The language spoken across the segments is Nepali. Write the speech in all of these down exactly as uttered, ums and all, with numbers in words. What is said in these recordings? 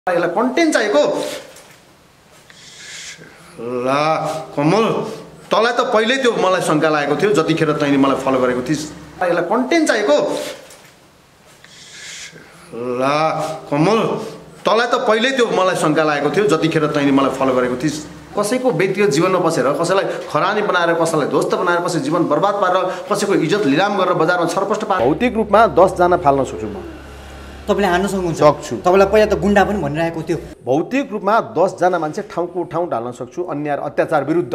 यसलाई कन्टेन्ट चाहिएको ला कमल तँलाई त पहिल्यै त्यो मलाई शङ्का लागेको थियो जतिखेर तैँले मलाई फलो गरेको थिइस् यसलाई कन्टेन्ट चाहिएको ला कमल तँलाई त पहिल्यै त्यो मलाई शङ्का लागेको थियो जतिखेर तैँले मलाई फलो गरेको थिइस् कसैको व्यक्तिगत जीवनमा बसेर कसैलाई खरानी बनाएर कसैलाई ध्वस्त बनाएर कसै जीवन बर्बाद पारेर कसैको इज्जत लिलाम गरेर बजारमा छरपष्ट पारेर भौतिक रूपमा दस जना फाल्न सक्छु म तपाईले हान्न सक्नुहुन्छ सक्छु तपाईलाई पहिला त गुण्डा पनि भनिरहेको थियो भौतिक रूपमा दस जना मान्छे ठाउँको ठाउँ ढाल्न सक्छु अन्याय अत्याचार विरुद्ध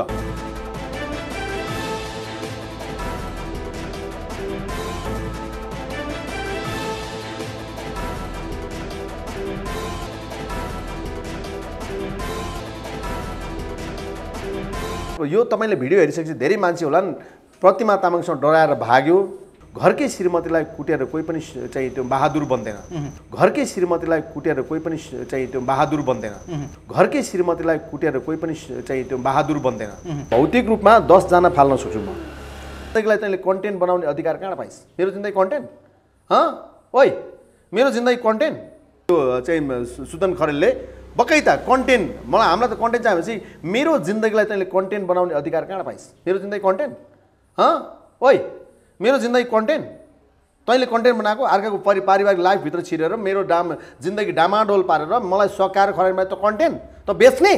यो तपाईले भिडियो हेरिसकेपछि धेरै मान्छे होलान् प्रतिमा तामाङसँग डराएर भाग्यो घरकै श्रीमतीलाई कुटेर कोही पनि चाहिँ त्यो बहादुर बन्दैन घरकै श्रीमतीलाई कुटेर कोही पनि चाहिँ त्यो बहादुर बन्दैन घरकै श्रीमतीलाई कुटेर कोही पनि चाहिँ त्यो बहादुर बन्दैन भौतिक रूपमा दस जना फाल्न सक्छु म जिन्दगीलाई तैँले कन्टेन्ट बनाउने अधिकार कहाँ पाइस् मेरो जिन्दगी कन्टेन्ट हँ ओइ मेरो जिन्दगी कन्टेन्ट त्यो चाहिँ सुदन खरेलले बकैता कन्टेन्ट मलाई हामीलाई त कन्टेन्ट चाहिएपछि मेरो जिन्दगीलाई तैँले कन्टेन्ट बनाउने अधिकार कहाँ पाइस् मेरो जिन्दगी कन्टेन्ट हँ ओइ मेरो जिन्दगी कन्टेन्ट तैँले कन्टेन्ट बनाएको अर्काको परि पारिवारिक लाइफभित्र छिरेर मेरो डाम जिन्दगी डामाडोल पारेर मलाई सकाएर खराइमा त कन्टेन्ट त बेच्ने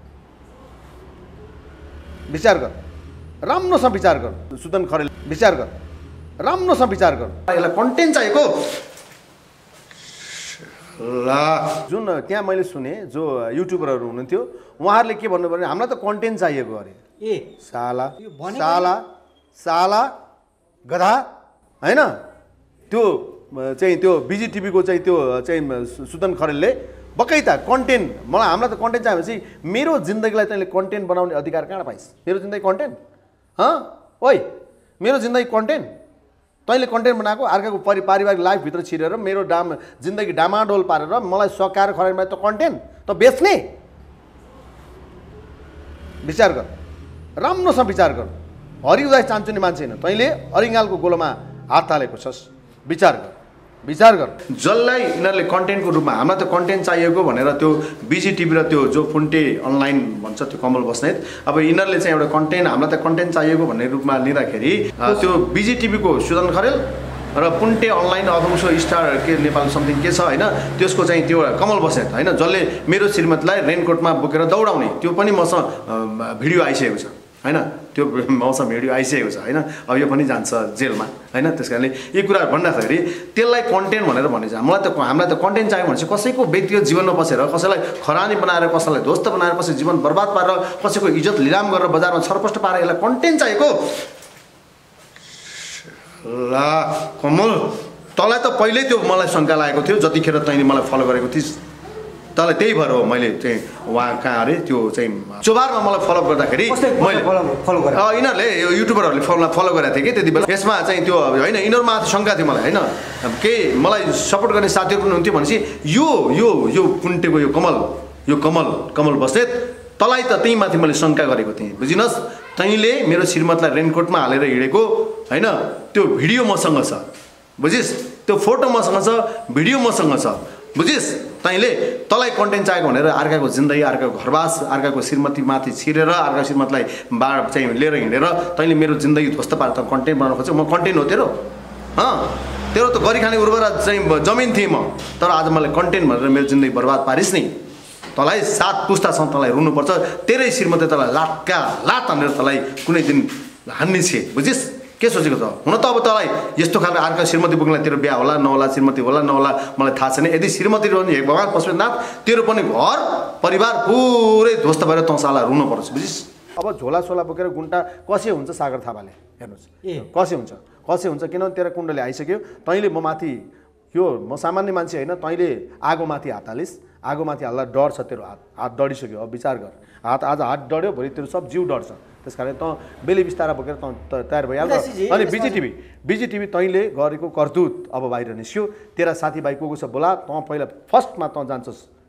विचार गर राम्रोसँग विचार गर सुदन खरेल विचार गर राम्रोसँग विचार गर यसलाई कन्टेन्ट चाहिएको ला जुन त्यहाँ मैले सुने जो युट्युबरहरू हुनुहुन्थ्यो उहाँहरूले के भन्नु पर्ने हामीलाई त कन्टेन्ट चाहिएको अरे ए साला साला साला गधा हैन त्यो चाहिँ त्यो बिजी टिभीको चाहिँ त्यो चाहिँ सुदन खरेलले बकैता कन्टेन्ट मलाई हामीलाई त कन्टेन्ट चाहिएपछि मेरो जिन्दगीलाई तैँले कन्टेन्ट बनाउने अधिकार कहाँ पाइस् मेरो जिन्दगी कन्टेन्ट हँ ओइ मेरो जिन्दगी कन्टेन्ट तैँले कन्टेन्ट बनाएको अर्काको परि पारिवारिक लाइफभित्र छिरेर मेरो डाम जिन्दगी डामाडोल पारेर मलाई सकाएर खराइमा त कन्टेन्ट त बेच्ने विचार गर राम्रोसँग विचार गर हरि उदास चाहन्छु नि मान्छे होइन तैँले अरिङ्गालको गोलोमा हात हालेको छस् विचार गर विचार गर जसलाई यिनीहरूले कन्टेन्टको रूपमा हामीलाई त कन्टेन्ट चाहिएको भनेर त्यो बिजी टिभी र त्यो जो फुन्टे अनलाइन भन्छ त्यो कमल बस्नेत अब यिनीहरूले चाहिँ एउटा कन्टेन्ट हामीलाई त कन्टेन्ट चाहिएको भन्ने रूपमा लिँदाखेरि त्यो बिजी टिभीको सुदन खरेल र पुन्टे अनलाइन अधुसो स्टार के नेपाल समथिङ के छ होइन त्यसको चाहिँ त्यो कमल बस्नेत होइन जसले मेरो श्रीमतीलाई रेनकोटमा बोकेर दौडाउने त्यो पनि मसँग भिडियो आइसकेको छ हैन त्यो मौसम भिडियो आइसकेको छ हैन अब यो पनि जान्छ जेलमा हैन त्यसकारणले यी कुराहरू भन्दाखेरि त्यसलाई कन्टेन्ट भनेर भनेछ मलाई त हामीलाई त कन्टेन्ट चाहियो भनेपछि कसैको व्यक्तिगत जीवनमा बसेर कसैलाई खरानी बनाएर कसैलाई ध्वस्त बनाएर कसै जीवन बर्बाद पारेर कसैको इज्जत लिलाम गरेर बजारमा छरपष्ट पारेर यसलाई कन्टेन्ट चाहिएको ला कमल तँलाई त पहिल्यै त्यो मलाई शङ्का लागेको थियो जतिखेर तैँले मलाई फलो गरेको थिइस् तँलाई त्यही भएर हो मैले चाहिँ उहाँ कहाँ अरे त्यो चाहिँ चोबारमा मलाई फलोअप गर्दाखेरि मैले फलो गरे यिनीहरूले यो युट्युबरहरूले फलो फलो गरेको थिएँ कि त्यति बेला यसमा चाहिँ त्यो होइन यिनीहरूमा शङ्का थियो मलाई होइन केही मलाई सपोर्ट गर्ने साथीहरू पनि हुन्थ्यो भनेपछि यो यो यो पुन्टेको यो कमल यो कमल कमल बस्नेत तँलाई त त्यही माथि मैले शङ्का गरेको थिएँ बुझिनस् तैँले मेरो श्रीमतीलाई रेनकोटमा हालेर हिँडेको होइन त्यो भिडियो मसँग छ बुझिस् त्यो फोटो मसँग छ भिडियो मसँग छ बुझिस् तैँले तँलाई कन्टेन्ट चाहिएको भनेर अर्काको जिन्दगी अर्काको घरवास अर्काको श्रीमतीमाथि छिरेर अर्काको श्रीमतीलाई बाढ चाहिँ लिएर हिँडेर तैँले मेरो जिन्दगी ध्वस्त पारेर त कन्टेन्ट बनाउनु खोज्छौ म कन्टेन्ट हो तेरो अँ तेरो त गरी खाने उर्वरा चाहिँ जमिन थिएँ म तर आज मलाई कन्टेन्ट भनेर मेरो जिन्दगी बर्बाद पारिस् नि तँलाई सात पुस्तासम्म तँलाई रुनुपर्छ तेरै श्रीमती तँलाई लाटका लात हानेर तँलाई कुनै दिन हान्ने छे बुझिस् के सोचेको त हुन त अब तँलाई यस्तो खालको अर्का श्रीमती बोक्नलाई तेरो बिहा होला नहोला श्रीमती होला नहोला मलाई थाहा छैन यदि श्रीमती रहने हे भगवान् पशुपतिनाथ तेरो पनि घर परिवार पुरै ध्वस्त भएर तँ साला रुनु पर्छ बुझिस् अब झोला सोला बोकेर गुन्टा कसै हुन्छ सागर थापाले हेर्नुहोस् ए कसै हुन्छ कसै हुन्छ किनभने तेरो कुण्डले आइसक्यो तैँले म माथि यो म सामान्य मान्छे होइन तैँले आगोमाथि हात हालिस् आगोमाथि हाल्दा डर छ तेरो हात हात डढिसक्यो अब विचार गर हात आज हात डढ्यो भोलि तेरो सब जिउ डढ्छ त्यस कारण त बेली बिस्तारा बोकेर त तयार भइहाल्छ अनि बिजी टिभी बिजी टिभी तैँले गरेको करतुत अब बाहिर निस्क्यो तेरा साथीभाइ को को छ बोला तँ पहिला फर्स्टमा तँ जान्छस्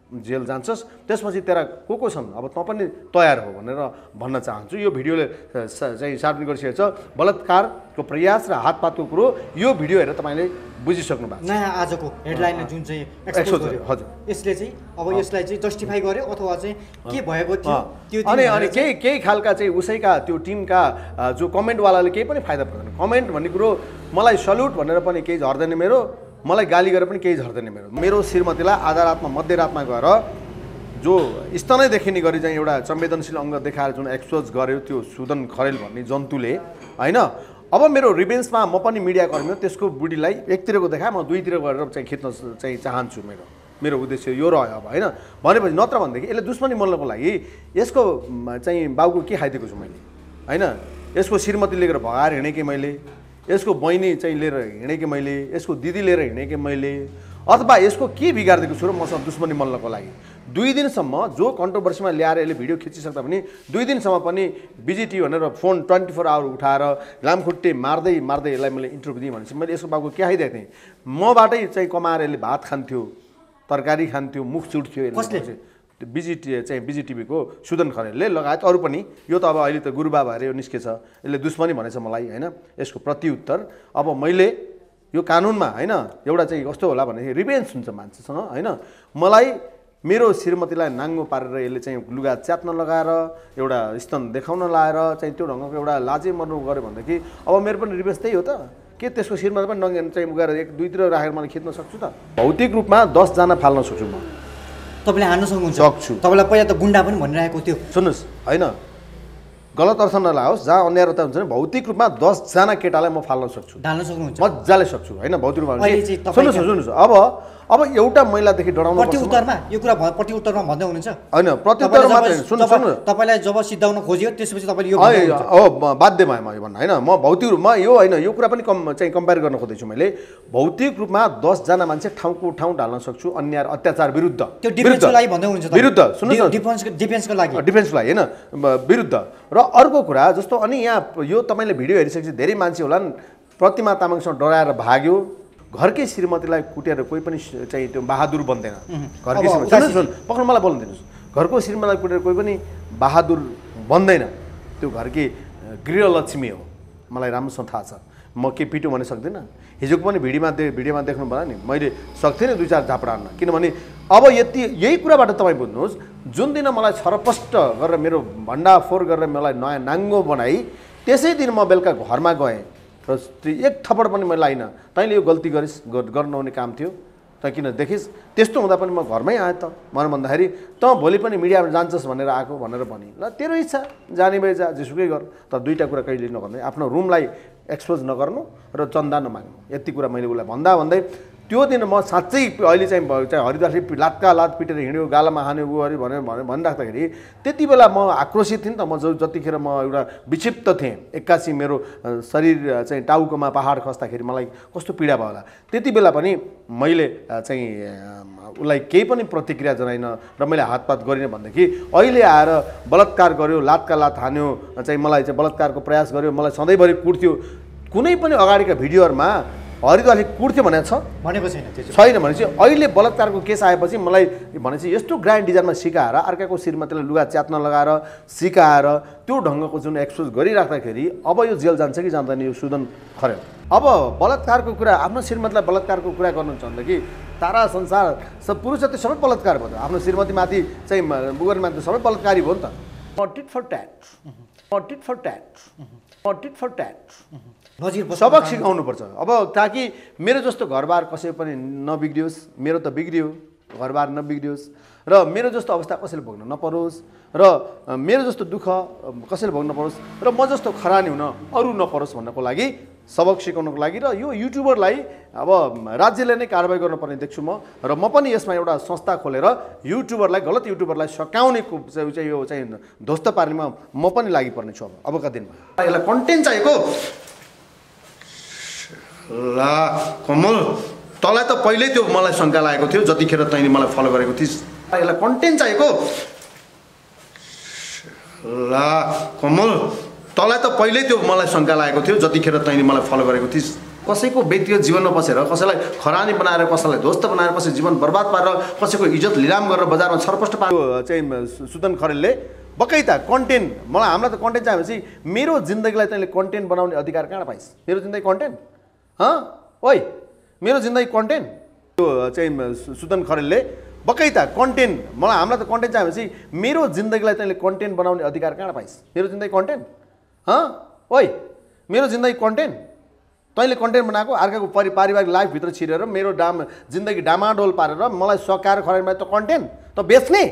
जेल जान्छस्, त्यसपछि तेरा को को छन् अब तँ पनि तयार हो भनेर भन्न चाहन्छु। यो भिडियोले चाहिँ सार्वजनिक गरिसकेको छ बलात्कारको प्रयास र हातपातको कुरो। यो भिडियो हेरेर तपाईँले बुझिसक्नु भएको छ। नयाँ आजको हेडलाइन जुन चाहिँ एक्सपोज गर्यो हजुर, यसले चाहिँ अब यसलाई चाहिँ जस्टिफाई गर्यो अथवा चाहिँ के भएको थियो त्यो अनि अनि केही केही खालका चाहिँ उसैका त्यो टिमका जो कमेन्टवालाले केही पनि फाइदा पर्दैन। कमेन्ट भन्ने कुरो मलाई सल्युट भनेर पनि केही झर्दैन मेरो, मलाई गाली गरेर पनि केही झर्दैन मेरो। मेरो श्रीमतीलाई आधा रातमा मध्यरातमा गएर जो स्तनै देखिने गरी चाहिँ एउटा संवेदनशील अङ्ग देखाएर जुन एक्सपोज गर्यो त्यो सुदन खरेल भन्ने जन्तुले होइन, अब मेरो रिभेन्समा म पनि मिडिया कर्मी हो, त्यसको बुढीलाई एकतिरको देखाए म दुईतिर गरेर चाहिँ खिच्न चाहिँ चाहन्छु। मेरो मेरो उद्देश्य यो रह्यो अब होइन। भनेपछि नत्र भनेदेखि यसले दुश्मनी मोल्नको लागि यसको चाहिँ बाउको के खाइदिएको छु मैले होइन। यसको श्रीमती लिएर भगाएर हिँडेँ कि मैले, यसको बहिनी चाहिँ लिएर हिँडेँ कि मैले, यसको दिदी लिएर हिँडेँ कि मैले, अथवा यसको के बिगारिदिएको छु र मसँग दुश्मनी मोल्नको लागि। दुई दिनसम्म जो कन्ट्रोभर्सीमा ल्याएर यसले भिडियो खिचिसक्दा पनि दुई दिनसम्म पनि बिजिटी भनेर फोन ट्वेन्टी फोर आवर उठाएर लामखुट्टे मार्दै मार्दै यसलाई मैले इन्टरभ्यू दिएँ भनेपछि मैले यसको बाबुको के खाइदिएको थिएँ। मबाटै चाहिँ कमाएर यसले भात खान्थ्यो, तरकारी खान्थ्यो, मुख चुट्थ्यो। बिजिटी चाहिँ बिजिटिभीको सुदन खरेलले लगायत अरू पनि। यो त अब अहिले त गुरुबा भएर यो निस्केछ, यसले दुश्मनी भनेछ मलाई होइन। यसको प्रत्युत्तर अब मैले यो कानुनमा होइन एउटा चाहिँ कस्तो होला भनेदेखि रिभेन्स हुन्छ मान्छेसँग होइन। मलाई मेरो श्रीमतीलाई नाङ्गो पारेर यसले चाहिँ लुगा च्यात्न लगाएर एउटा स्तन देखाउन लाएर चाहिँ त्यो ढङ्गको एउटा लाजै मर्नु गऱ्यो भनेदेखि अब मेरो पनि रिभेन्स त्यही हो त के त्यसको श्रीमती पनि नङ्गे चाहिँ गएर एक दुईतिर राखेर मैले खिच्न सक्छु त। भौतिक रूपमा दसजना फाल्न सक्छु म। तपाईँले हान्न सक्नुहुन्छ? सक्छु। तपाईँलाई पहिला त गुन्डा पनि भनिरहेको थियो। सुन्नुहोस् होइन, गलत अर्थ नलाओस्, जहाँ अन्यायता हुन्छ भने भौतिक रूपमा दसजना केटालाई म फाल्न सक्छु, ढाल्न सक्नुहुन्छ, मजाले सक्छु होइन। भौतिक रूपमा सुन्नुहोस् सुन्नुहोस् अब अब एउटा महिलादेखि डराउनु प्रति उत्तरमा यो कुरा प्रति उत्तरमा भन्दै हुनुहुन्छ होइन। प्रत्युत्तर मात्रै सुन्नु सुन्नु तपाईँलाई जब सिद्धाउन खोजियो त्यसपछि तपाईँले यो हो बाध्य भएँ म यो भन्न होइन। म भौतिक रूपमा यो होइन यो कुरा पनि कम चाहिँ कम्पेयर गर्न खोज्दैछु मैले। भौतिक रूपमा दसजना मान्छे ठाउँको ठाउँ ढाल्न सक्छु अन्याय अत्याचार विरुद्ध, त्यो डिफेन्सको लागि भन्दै हुनुहुन्छ विरुद्ध। सुन्नुहोस् डिफेन्स डिफेन्सको लागि डिफेन्सको लागि होइन विरुद्ध। र अर्को कुरा जस्तो अनि यहाँ यो तपाईँले भिडियो हेरिसकेपछि धेरै मान्छे होला नि प्रतिमा तामाङसँग डराएर भाग्यो, घरकै श्रीमतीलाई कुटेर कोही पनि चाहिँ त्यो बहादुर बन्दैन। घरकै श्रीमती पक्र मलाई बोल्नु दिनुहोस्, घरको श्रीमतीलाई कुटेर कोही पनि बहादुर बन्दैन, त्यो घरकै गृहलक्ष्मी हो। मलाई राम्रोसँग थाहा छ, म के पिटो भन्ने सक्दिनँ। हिजोको पनि भिडियोमा भिडियोमा देख्नु पर्यो नि, मैले सक्थेँ नि दुई चार झापडान्न। किनभने अब यति यही कुराबाट तपाईँ बुझ्नुहोस्, जुन दिन मलाई छरपष्ट गरेर मेरो भण्डाफोर गरेर मलाई नयाँ नाङ्गो बनाई त्यसै दिन म बेलुका घरमा गएँ र एक थप्पड पनि मैले लाइनँ, तैँले यो गल्ती गरिस् गर्न नहुने काम थियो तँ किन देखिस्। त्यस्तो हुँदा पनि म घरमै आएँ त मलाई भन्दाखेरि तँ भोलि पनि मिडियामा जान्छस् भनेर आएको भनेर भने ल तेरो इच्छा जाने भए जा जेसुकै गर, तर दुईवटा कुरा कहिले नगर्ने, आफ्नो रुमलाई एक्सपोज नगर्नु र चन्दा नमाग्नु, यति कुरा मैले उसलाई भन्दा भन्दै त्यो दिन म साँच्चै अहिले चाहिँ चाहिँ हरिदासले लातका लात पिटेर हिँड्यो, गालामा हान्यो उ अरे भनेर भने भनिराख्दाखेरि त्यति बेला म आक्रोशित थिएँ नि त। म जो जतिखेर म एउटा विक्षिप्त थिएँ, एक्कासी मेरो शरीर चाहिँ टाउकोमा पहाड खस्दाखेरि मलाई कस्तो पीडा भयो होला, त्यति बेला पनि मैले चाहिँ उसलाई केही पनि प्रतिक्रिया जनाइनँ र मैले हातपात गरिनँ भनेदेखि अहिले आएर बलात्कार गर्यो, लातका लात हान्यो, चाहिँ मलाई चाहिँ बलात्कारको प्रयास गर्यो, मलाई सधैँभरि कुट्थ्यो। कुनै पनि अगाडिका भिडियोहरूमा हरिद्वारले कुट्थ्यो भनेको छ भनेको छैन छैन भनेपछि अहिले बलात्कारको केस आएपछि मलाई भनेपछि यस्तो ग्रान्ड डिजाइनमा सिकाएर अर्काको श्रीमतीलाई लुगा च्यात्न लगाएर सिकाएर त्यो ढङ्गको जुन एक्सपोज गरिराख्दाखेरि अब यो जेल जान्छ कि जान्दैन यो सुदन खरेल। अब बलात्कारको कुरा आफ्नो श्रीमतीलाई बलात्कारको कुरा गर्नुहुन्छ भनेदेखि तारा संसार सब पुरुष जति सबै बलात्कार भयो त, आफ्नो श्रीमतीमाथि चाहिँ बुगरमाथि सबै बलात्कारी भयो नि त। Tit for tat tit for tat tit for tat सबक सिकाउनुपर्छ अब, ताकि मेरो जस्तो घरबार कसै पनि नबिग्रियोस्, मेरो त बिग्रियो घरबार नबिग्रियोस् र मेरो जस्तो अवस्था कसैले भोग्न नपरोस् र मेरो जस्तो दुःख कसैले भोग्न नपरोस् र म जस्तो खरानी हुन अरू नपरोस् भन्नको लागि सबक सिकाउनको लागि र यो युट्युबरलाई अब राज्यले नै कारबाही गर्नुपर्ने देख्छु म। र म पनि यसमा एउटा संस्था खोलेर युट्युबरलाई गलत युट्युबरलाई सकाउने चाहिँ यो चाहिँ ध्वस्त पार्नेमा म पनि लागिपर्ने छु अब अबका दिनमा। यसलाई कन्टेन्ट चाहिएको ला कमल, तँलाई त पहिल्यै त्यो मलाई शङ्का लागेको थियो जतिखेर तैँले मलाई फलो गरेको थिइस्। यसलाई कन्टेन्ट चाहिएको ला कमल, तँलाई त पहिल्यै त्यो मलाई शङ्का लागेको थियो जतिखेर तैँले मलाई फलो गरेको थिइस्। कसैको व्यक्तिगत जीवनमा पसेर कसैलाई खरानी बनाएर कसैलाई ध्वस्त बनाएर कसै जीवन बर्बाद पारेर कसैको इज्जत लिलाम गरेर बजारमा छरपष्ट पारेर चाहिँ सुदन खरेलले बकैता कन्टेन्ट मलाई हामीलाई त कन्टेन्ट चाहियो भनेपछि मेरो जिन्दगीलाई तैँले कन्टेन्ट बनाउने अधिकार कहाँ पाइस् मेरो जिन्दगी कन्टेन्ट हँ ओइ मेरो जिन्दगी कन्टेन्ट त्यो चाहिँ सुदन खरेलले बकैता कन्टेन्ट मलाई हामीलाई त कन्टेन्ट चाहियो भनेपछि मेरो जिन्दगीलाई तैँले कन्टेन्ट बनाउने अधिकार कहाँ पाइस् मेरो जिन्दगी कन्टेन्ट हँ ओइ मेरो जिन्दगी कन्टेन्ट तैँले कन्टेन्ट बनाएको अर्काको परि पारिवारिक लाइफभित्र छिरेर मेरो डाम जिन्दगी डामाडोल पारेर मलाई सकाएर खरानी त कन्टेन्ट त बेच्ने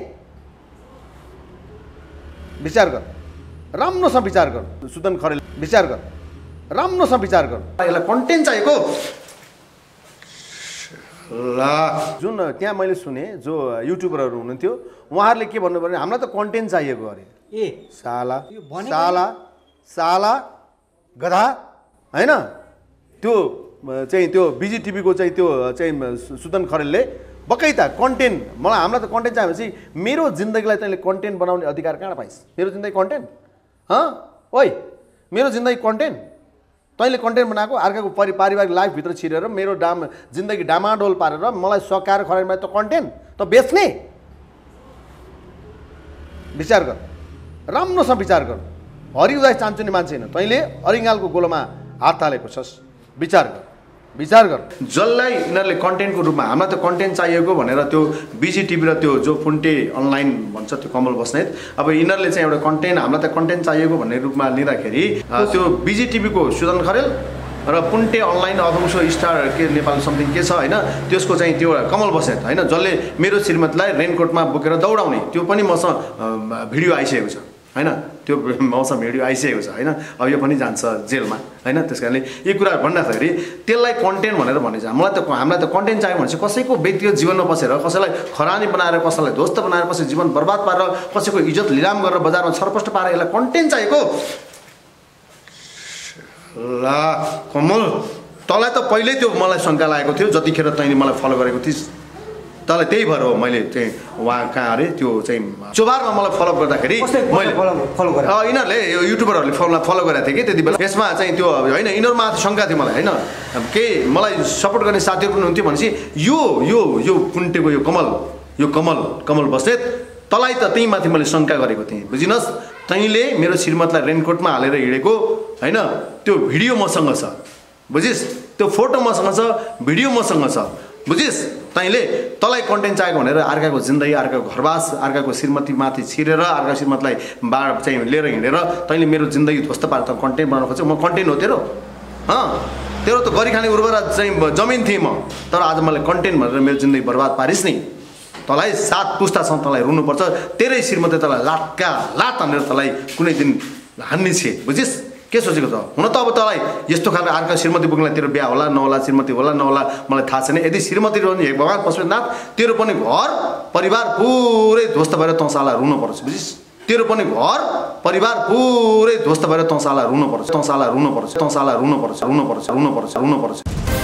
विचार गर राम्रोसँग विचार गर सुदन खरेल विचार गर राम्रोसँग विचार गर यसलाई कन्टेन्ट चाहिएको ल जुन त्यहाँ मैले सुने जो युट्युबरहरू हुनुहुन्थ्यो उहाँहरूले के भन्नु भने हामीलाई त कन्टेन्ट चाहिएको अरे ए साला साला साला गधा हैन त्यो चाहिँ त्यो बिजी टिभीको चाहिँ त्यो चाहिँ सुदन खरेलले बकैता कन्टेन्ट मलाई हामीलाई त कन्टेन्ट चाहियो भनेपछि मेरो जिन्दगीलाई तैँले कन्टेन्ट बनाउने अधिकार कहाँ पाइस् मेरो जिन्दगी कन्टेन्ट हँ ओइ मेरो जिन्दगी कन्टेन्ट तैँले कन्टेन्ट बनाएको अर्काको परि पारिवारिक लाइफभित्र छिरेर मेरो डाम जिन्दगी डामाडोल पारेर मलाई सकाएर खरानी त कन्टेन्ट त बेच्ने विचार गर राम्रोसँग विचार गर हरि उदास चान्चुने मान्छे होइन तैँले अरिङ्गालको गोलोमा हात हालेको छस् विचार गर विचार गर जसलाई यिनीहरूले कन्टेन्टको रूपमा हामीलाई त कन्टेन्ट चाहिएको भनेर त्यो बिजी टिभी र त्यो जो पुन्टे अनलाइन भन्छ त्यो कमल बस्नेत अब यिनीहरूले चाहिँ एउटा कन्टेन्ट हामीलाई त कन्टेन्ट चाहिएको भन्ने रूपमा लिँदाखेरि त्यो बिजी टिभीको सुदन खरेल र पुन्टे अनलाइन अथवा उसो स्टार के नेपाल समथिङ के छ होइन त्यसको चाहिँ त्यो कमल बस्नेत होइन जसले मेरो श्रीमतीलाई रेनकोटमा बोकेर दौडाउने त्यो पनि मसँग भिडियो आइसकेको छ होइन त्यो मौसम भिडियो आइसकेको छ होइन अब यो पनि जान्छ जेलमा होइन त्यस कारणले यी कुराहरू भन्दाखेरि त्यसलाई कन्टेन्ट भनेर भनेको छ मलाई त हामीलाई त कन्टेन्ट चाहियो भने चाहिँ कसैको व्यक्तिगत जीवनमा पसेर कसैलाई खरानी बनाएर कसैलाई ध्वस्त बनाएर कसै जीवन बर्बाद पारेर कसैको इज्जत लिलाम गरेर बजारमा छरपष्ट पारेर यसलाई कन्टेन्ट चाहिएको ल कमल तँलाई त पहिल्यै त्यो मलाई शङ्का लागेको थियो जतिखेर तैँले मलाई फलो गरेको थिइस् तँलाई त्यही भएर हो मैले चाहिँ उहाँ कहाँ अरे त्यो चाहिँ चोबारमा मलाई फलो गर्दाखेरि मैले फलो गरेँ यिनीहरूले यो युट्युबरहरूले फलो फलो गरेको थिएँ कि त्यति बेला यसमा चाहिँ त्यो होइन यिनीहरूमा शङ्का थियो मलाई होइन केही मलाई सपोर्ट गर्ने साथीहरू पनि हुन्थ्यो भनेपछि यो यो यो पुन्टेको यो कमल यो कमल कमल बस्नेत तँलाई त त्यही माथि मैले शङ्का गरेको थिएँ बुझिनस् तैँले मेरो श्रीमतीलाई रेनकोटमा हालेर हिँडेको होइन त्यो भिडियो मसँग छ बुझिस् त्यो फोटो मसँग छ भिडियो मसँग छ बुझिस् तैँले तँलाई कन्टेन्ट चाहिएको भनेर अर्काको जिन्दगी अर्काको घरबास अर्काको श्रीमतीमाथि छिरेर अर्काको श्रीमतीलाई बा चाहिँ लिएर हिँडेर तैँले मेरो जिन्दगी ध्वस्त पारेर त कन्टेन्ट बनाउनु खोज्छौ म कन्टेन्ट हो तेरो हँ तेरो त गरी खाने उर्वरा चाहिँ जमिन थिएँ म तर आज मलाई कन्टेन्ट भनेर मेरो जिन्दगी बर्बाद पारिस् नि तँलाई सात पुस्तासम्म तँलाई रुनुपर्छ तेरै श्रीमती तँलाई लाटका लात हानेर तँलाई कुनै दिन हान्ने छे बुझिस् के सोचेको छ हुन त अब तँलाई यस्तो खालको अर्का श्रीमती बोक्नलाई तेरो बिहा होला नहोला श्रीमती होला नहोला मलाई थाहा छैन यदि श्रीमती रहने हे भगवान् पशुपतिनाथ तेरो पनि घर परिवार पुरै ध्वस्त भएर तँ साला रुनु पर्छ बुझिस् तेरो पनि घर परिवार पुरै ध्वस्त भएर तँ साला रुनु पर्छ तँ साला रुनु पर्छ तँ साला रुनु पर्छ रुनु पर्छ रुनु पर्छ रुनु पर्छ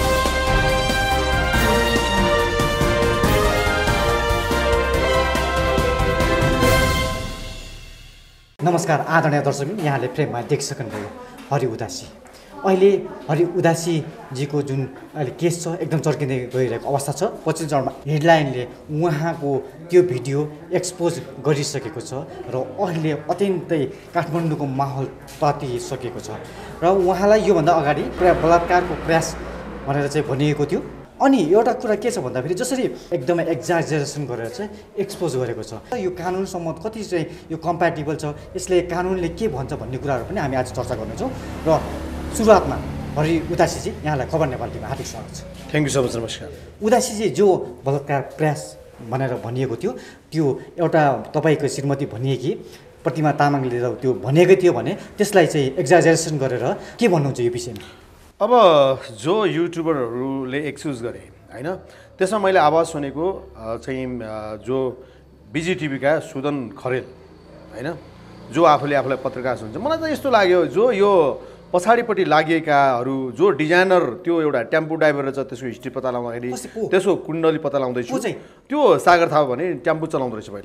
नमस्कार आदरणीय दर्शक यहाँले फ्रेममा देखिसक्नुभयो हरि उदासी अहिले हरि उदासीजीको जुन अहिले केस छ एकदम चर्किँदै गइरहेको अवस्था छ पछिल्लो चरणमा हेडलाइनले उहाँको त्यो भिडियो एक्सपोज गरिसकेको छ र अहिले अत्यन्तै काठमाडौँको माहौल तातिसकेको छ र उहाँलाई योभन्दा अगाडि बलात्कारको प्रयास भनेर चाहिँ भनिएको थियो अनि एउटा कुरा के छ भन्दाखेरि जसरी एकदमै एक्जाजरेसन गरेर चाहिँ एक्सपोज गरेको छ यो कानुन सम्मत कति चाहिँ यो कम्प्याटेबल छ यसले कानुनले के भन्छ भन्ने कुराहरू पनि हामी आज चर्चा गर्नेछौँ र सुरुवातमा हरि उदासीजी यहाँलाई खबर नेपाल टिभीमा हार्दिक स्वागत छ थ्याङ्क यू सो मच नमस्कार उदासीजी जो बलात्कार प्रयास भनेर भनिएको थियो त्यो एउटा तपाईँको श्रीमती भनिएकी प्रतिमा तामाङले त्यो भनेकै थियो भने त्यसलाई चाहिँ एक्जाजरेसन गरेर के भन्नुहुन्छ यो विषयमा अब जो युट्युबरहरूले एक्सक्युज गरे होइन त्यसमा मैले आवाज सुनेको चाहिँ जो बिजी टिभीका सुदन खरेल होइन जो आफूले आफूलाई पत्रकार हुन्छ मलाई त यस्तो लाग्यो जो यो पछाडिपट्टि लागिएकाहरू जो डिजाइनर त्यो एउटा टेम्पो ड्राइभर रहेछ त्यसको हिस्ट्री पत्ता लगाउँदाखेरि त्यसको कुण्डली पत्ता लगाउँदैछु त्यो सागर थापा भने टेम्पो चलाउँदो रहेछ पहिला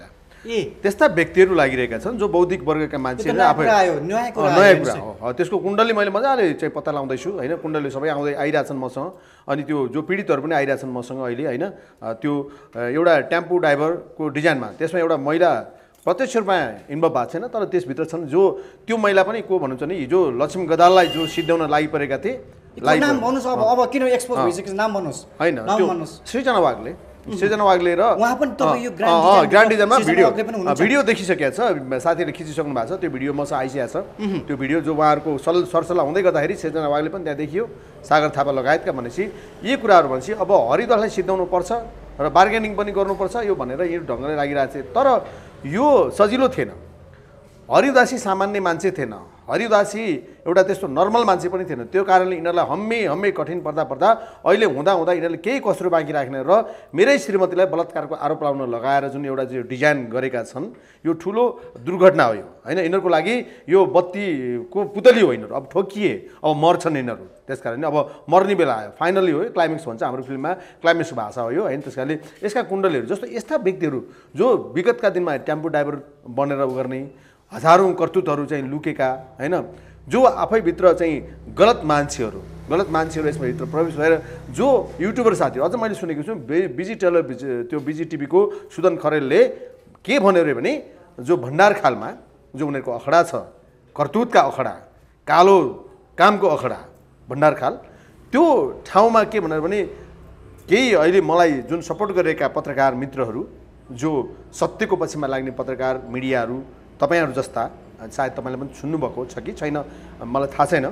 त्यस्ता व्यक्तिहरू लागिरहेका छन् जो बौद्धिक वर्गका मान्छेहरू आफै नयाँ कुरा हो। त्यसको कुण्डली मैले मजाले चाहिँ पत्ता लगाउँदैछु होइन, कुण्डली सबै आउँदै आइरहेछन् मसँग। अनि त्यो जो पीडितहरू पनि आइरहेछन् मसँग अहिले होइन। त्यो एउटा टेम्पो ड्राइभरको डिजाइनमा त्यसमा एउटा महिला प्रत्यक्ष रूपमा इन्भल्भ भएको छैन, तर त्यसभित्र छन् जो त्यो महिला पनि को भन्नुहुन्छ नि हिजो लक्ष्मी गदाललाई जो सिद्ध्याउन लागिपरेका थिए। नाम भन्नुहोस् अब अब किन एक्सपोज भइसकेको नाम भन्नुहोस्। होइन त्यो सृजना वागले सृजना वागले र उहाँ पनि तपाईँ यो ग्रान्ड डिजाइनमा भिडियो भिडियो देखिसकेको छ, साथीहरूले खिचिसक्नु भएको छ। त्यो भिडियो मसँग आइसकेको छ। त्यो भिडियो जो उहाँहरूको सल सरसल्लाह हुँदै गर्दाखेरि सृजना वागले पनि त्यहाँ देखियो, सागर थापा लगायतका। भनेपछि यी कुराहरू भनेपछि अब हरिदललाई सिद्ध्याउनु पर्छ र बार्गेनिङ पनि गर्नुपर्छ यो भनेर यो ढङ्गले लागिरहेको थियो। तर यो सजिलो थिएन। हरि उदासी सामान्य मान्छे थिएन, हरि उदासी एउटा त्यस्तो नर्मल मान्छे पनि थिएन। त्यो कारणले यिनीहरूलाई हम्मे हम्मे कठिन पर्दा पर्दा अहिले हुँदा हुँदा यिनीहरूले केही कसरो बाँकी राख्ने र मेरै श्रीमतीलाई बलात्कारको आरोप लगाउन लगाएर जुन एउटा जो डिजाइन गरेका छन् यो ठुलो दुर्घटना हो यो होइन। यिनीहरूको लागि यो बत्तीको पुतली हो यिनीहरू। अब ठोकिए अब मर्छन् यिनीहरू, त्यस कारणले अब मर्ने बेला आयो, फाइनली हो, क्लाइमेक्स भन्छ हाम्रो फिल्ममा, क्लाइमेक्स भाषा हो यो होइन। त्यस कारणले यसका कुण्डलीहरू जस्तो यस्ता व्यक्तिहरू जो विगतका दिनमा टेम्पो ड्राइभर बनेर गर्ने हजारौँ करतुतहरू चाहिँ लुकेका होइन, जो आफैभित्र चाहिँ गलत मान्छेहरू गलत मान्छेहरू यसमा भित्र प्रवेश भएर जो युट्युबर साथीहरू अझ मैले सुनेको छु बिजी टेलर त्यो बिजी टिभीको सुदन खरेलले के भन्यो अरे भने जो भण्डार खालमा जो उनीहरूको अखडा छ, करतुतका अखडा, कालो कामको अखडा भण्डार खाल, त्यो ठाउँमा के भनेर भने केही अहिले मलाई जुन सपोर्ट गरेका पत्रकार मित्रहरू जो सत्यको पक्षमा लाग्ने पत्रकार मिडियाहरू तपाईहरू जस्ता, सायद तपाईँले पनि सुन्नुभएको छ कि छैन मलाई थाहा छैन,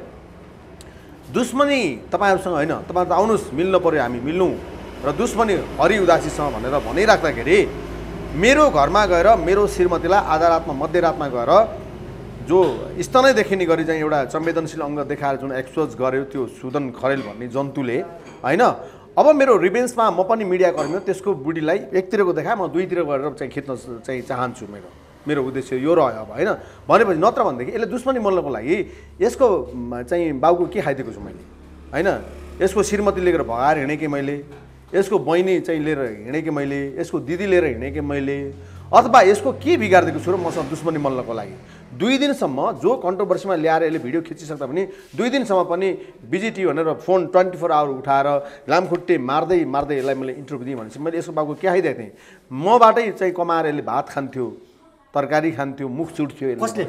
दुश्मनी तपाईँहरूसँग होइन, तपाईँहरू त आउनुहोस् मिल्न पऱ्यो, हामी मिल्नु र दुश्मनी हरि उदासीसँग भनेर भनिराख्दाखेरि मेरो घरमा गएर मेरो श्रीमतीलाई आधा रातमा मध्यरातमा गएर जो स्तनै देखिने गरी चाहिँ एउटा संवेदनशील अङ्ग देखाएर जुन एक्सपोज गर्यो त्यो सुदन खरेल भन्ने जन्तुले होइन। अब मेरो रिभेन्समा म पनि मिडियाकर्मी हो, त्यसको बुढीलाई एकतिरको देखाए म दुईतिर गरेर चाहिँ खिच्न चाहिँ चाहन्छु। मेरो मेरो उद्देश्य यो रह्यो अब होइन। भनेपछि नत्र भनेदेखि यसले दुश्मनी मोल्नको लागि यसको चाहिँ बाउको के खाइदिएको छु मैले होइन। यसको श्रीमती लिएर भगाएर हिँडेँ कि मैले, यसको बहिनी चाहिँ लिएर हिँडेँ कि मैले, यसको दिदी लिएर हिँडेँ कि मैले, अथवा यसको के बिगारिदिएको छु र मसँग दुश्मनी मोल्नको लागि। दुई दिनसम्म जो कन्ट्रोभर्सीमा ल्याएर यसले भिडियो खिचिसक्दा पनि दुई दिनसम्म पनि बिजिटी भनेर फोन ट्वेन्टी फोर आवर उठाएर लामखुट्टे मार्दै मार्दै यसलाई मैले इन्टरभ्यू दिएँ भनेपछि मैले यसको बाउको के खाइदिएको थिएँ। मबाटै चाहिँ कमाएर यसले भात खान्थ्यो, तरकारी खान्थ्यो, मुख चुट्थ्यो।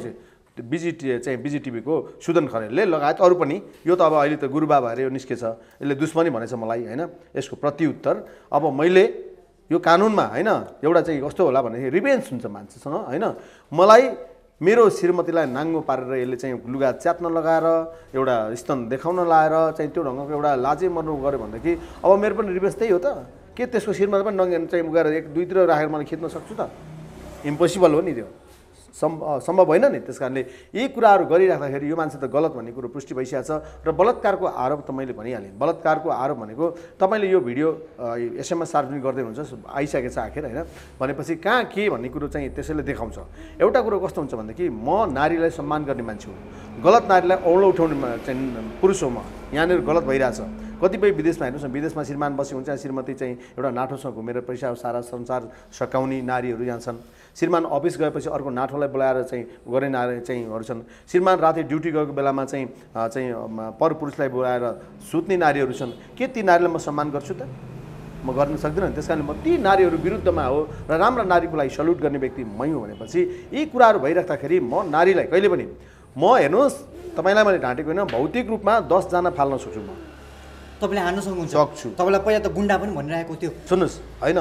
बिजिटी चाहिँ बिजिटिभीको सुदन खरेलले लगायत अरू पनि। यो त अब अहिले त गुरुबा भएर यो निस्केछ, यसले दुश्मनी भनेछ मलाई होइन। यसको प्रत्युत्तर अब मैले यो कानुनमा होइन एउटा चाहिँ कस्तो होला भनेदेखि रिभेन्स हुन्छ मान्छेसँग होइन। मलाई मेरो श्रीमतीलाई नाङ्गो पारेर यसले चाहिँ लुगा च्यात्न लगाएर एउटा स्तन देखाउन लाएर चाहिँ त्यो ढङ्गको एउटा लाजै मर्नु गऱ्यो भनेदेखि अब मेरो पनि रिभेन्स त्यही हो त। के त्यसको श्रीमती पनि नङ्गे चाहिँ गएर एक दुईतिर राखेर मैले खिच्न सक्छु त? इम्पोसिबल हो नि, त्यो सम्भव सम्भव होइन नि। त्यस कारणले यी कुराहरू गरिराख्दाखेरि यो मान्छे त गलत भन्ने कुरो पुष्टि भइसकेको छ। र बलात्कारको आरोप त मैले भनिहालेँ। बलात्कारको आरोप भनेको तपाईँले यो भिडियो एसएमएस सार्वजनिक गर्दै हुनुहुन्छ, आइसकेको छ आखिर होइन। भनेपछि कहाँ के भन्ने कुरो चाहिँ त्यसैले देखाउँछ। एउटा कुरो कस्तो हुन्छ भनेदेखि म नारीलाई सम्मान गर्ने मान्छे हो, गलत नारीलाई औँलो उठाउने चाहिँ पुरुष हो म। यहाँनिर गलत भइरहेछ। कतिपय विदेशमा हेर्नुहोस् न, विदेशमा श्रीमान बसी हुन्छ, श्रीमती चाहिँ एउटा नाठोसँग घुमेर पैसा सारा संसार सकाउने नारीहरू यहाँ छन्। श्रीमान अफिस गएपछि अर्को नाठोलाई बोलाएर चाहिँ गर्ने नारी चाहिँहरू छन्। श्रीमान राति ड्युटी गएको बेलामा चाहिँ चाहिँ पर पुरुषलाई बोलाएर सुत्ने नारीहरू छन्। के ती नारीलाई म सम्मान गर्छु त? म गर्न सक्दिनँ। त्यस कारणले म ती नारीहरू विरुद्धमा हो र राम्रा नारीको लागि सल्युट गर्ने व्यक्ति मै हो। भनेपछि यी कुराहरू भइराख्दाखेरि म नारीलाई कहिले पनि म हेर्नुहोस् तपाईँलाई मैले ढाँटेको होइन, भौतिक रूपमा दसजना फाल्न सक्छु म। तपाईँले हान्न सक्नुहुन्छ? सक्छु। तपाईँलाई पहिला त गुन्डा पनि भनिरहेको थियो। सुन्नुहोस् होइन,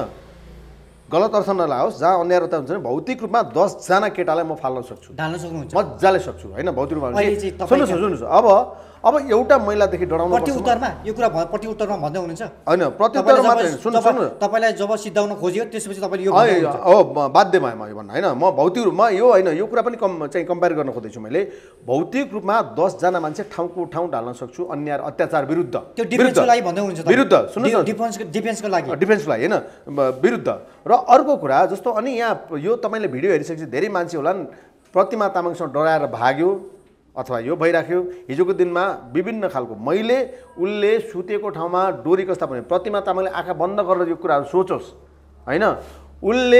गलत अर्थ नलाओस्, जहाँ अन्यायता हुन्छ भने भौतिक रूपमा दसजना केटालाई म फाल्न सक्छु, ढाल्न सक्नुहुन्छ, मजाले सक्छु होइन। भौतिक रूपमा सुन्नुहोस् सुन्नुहोस् अब अब एउटा महिलादेखि डराउनु प्रति उत्तरमा यो कुरा प्रति उत्तरमा भन्दै हुनुहुन्छ होइन। प्रति उत्तर मात्रै सुन्नु सुन्नु तपाईँलाई जब सिद्धाउन खोजियो त्यसपछि तपाईँले यो हो बाध्य भएँ म यो भन्न होइन। म भौतिक रूपमा यो होइन, यो कुरा पनि कम चाहिँ कम्पेयर गर्न खोज्दैछु मैले। भौतिक रूपमा दसजना मान्छे ठाउँको ठाउँ ढाल्न सक्छु अन्याय अत्याचार विरुद्ध। त्यो डिफेन्सको लागि भन्दै हुनुहुन्छ विरुद्ध सुन्नुहोस् डिफेन्स डिफेन्सको लागि डिफेन्सको लागि होइन विरुद्ध। र अर्को कुरा जस्तो अनि यहाँ यो तपाईँले भिडियो हेरिसकेपछि धेरै मान्छे होलान् प्रतिमा तामाङसँग डराएर भाग्यो अथवा यो भइराख्यो। हिजोको दिनमा विभिन्न खालको मैले उसले सुतेको ठाउँमा डोरी कस्ता भने प्रतिमा तामाङले आँखा बन्द गरेर यो कुराहरू सोचोस् होइन। उसले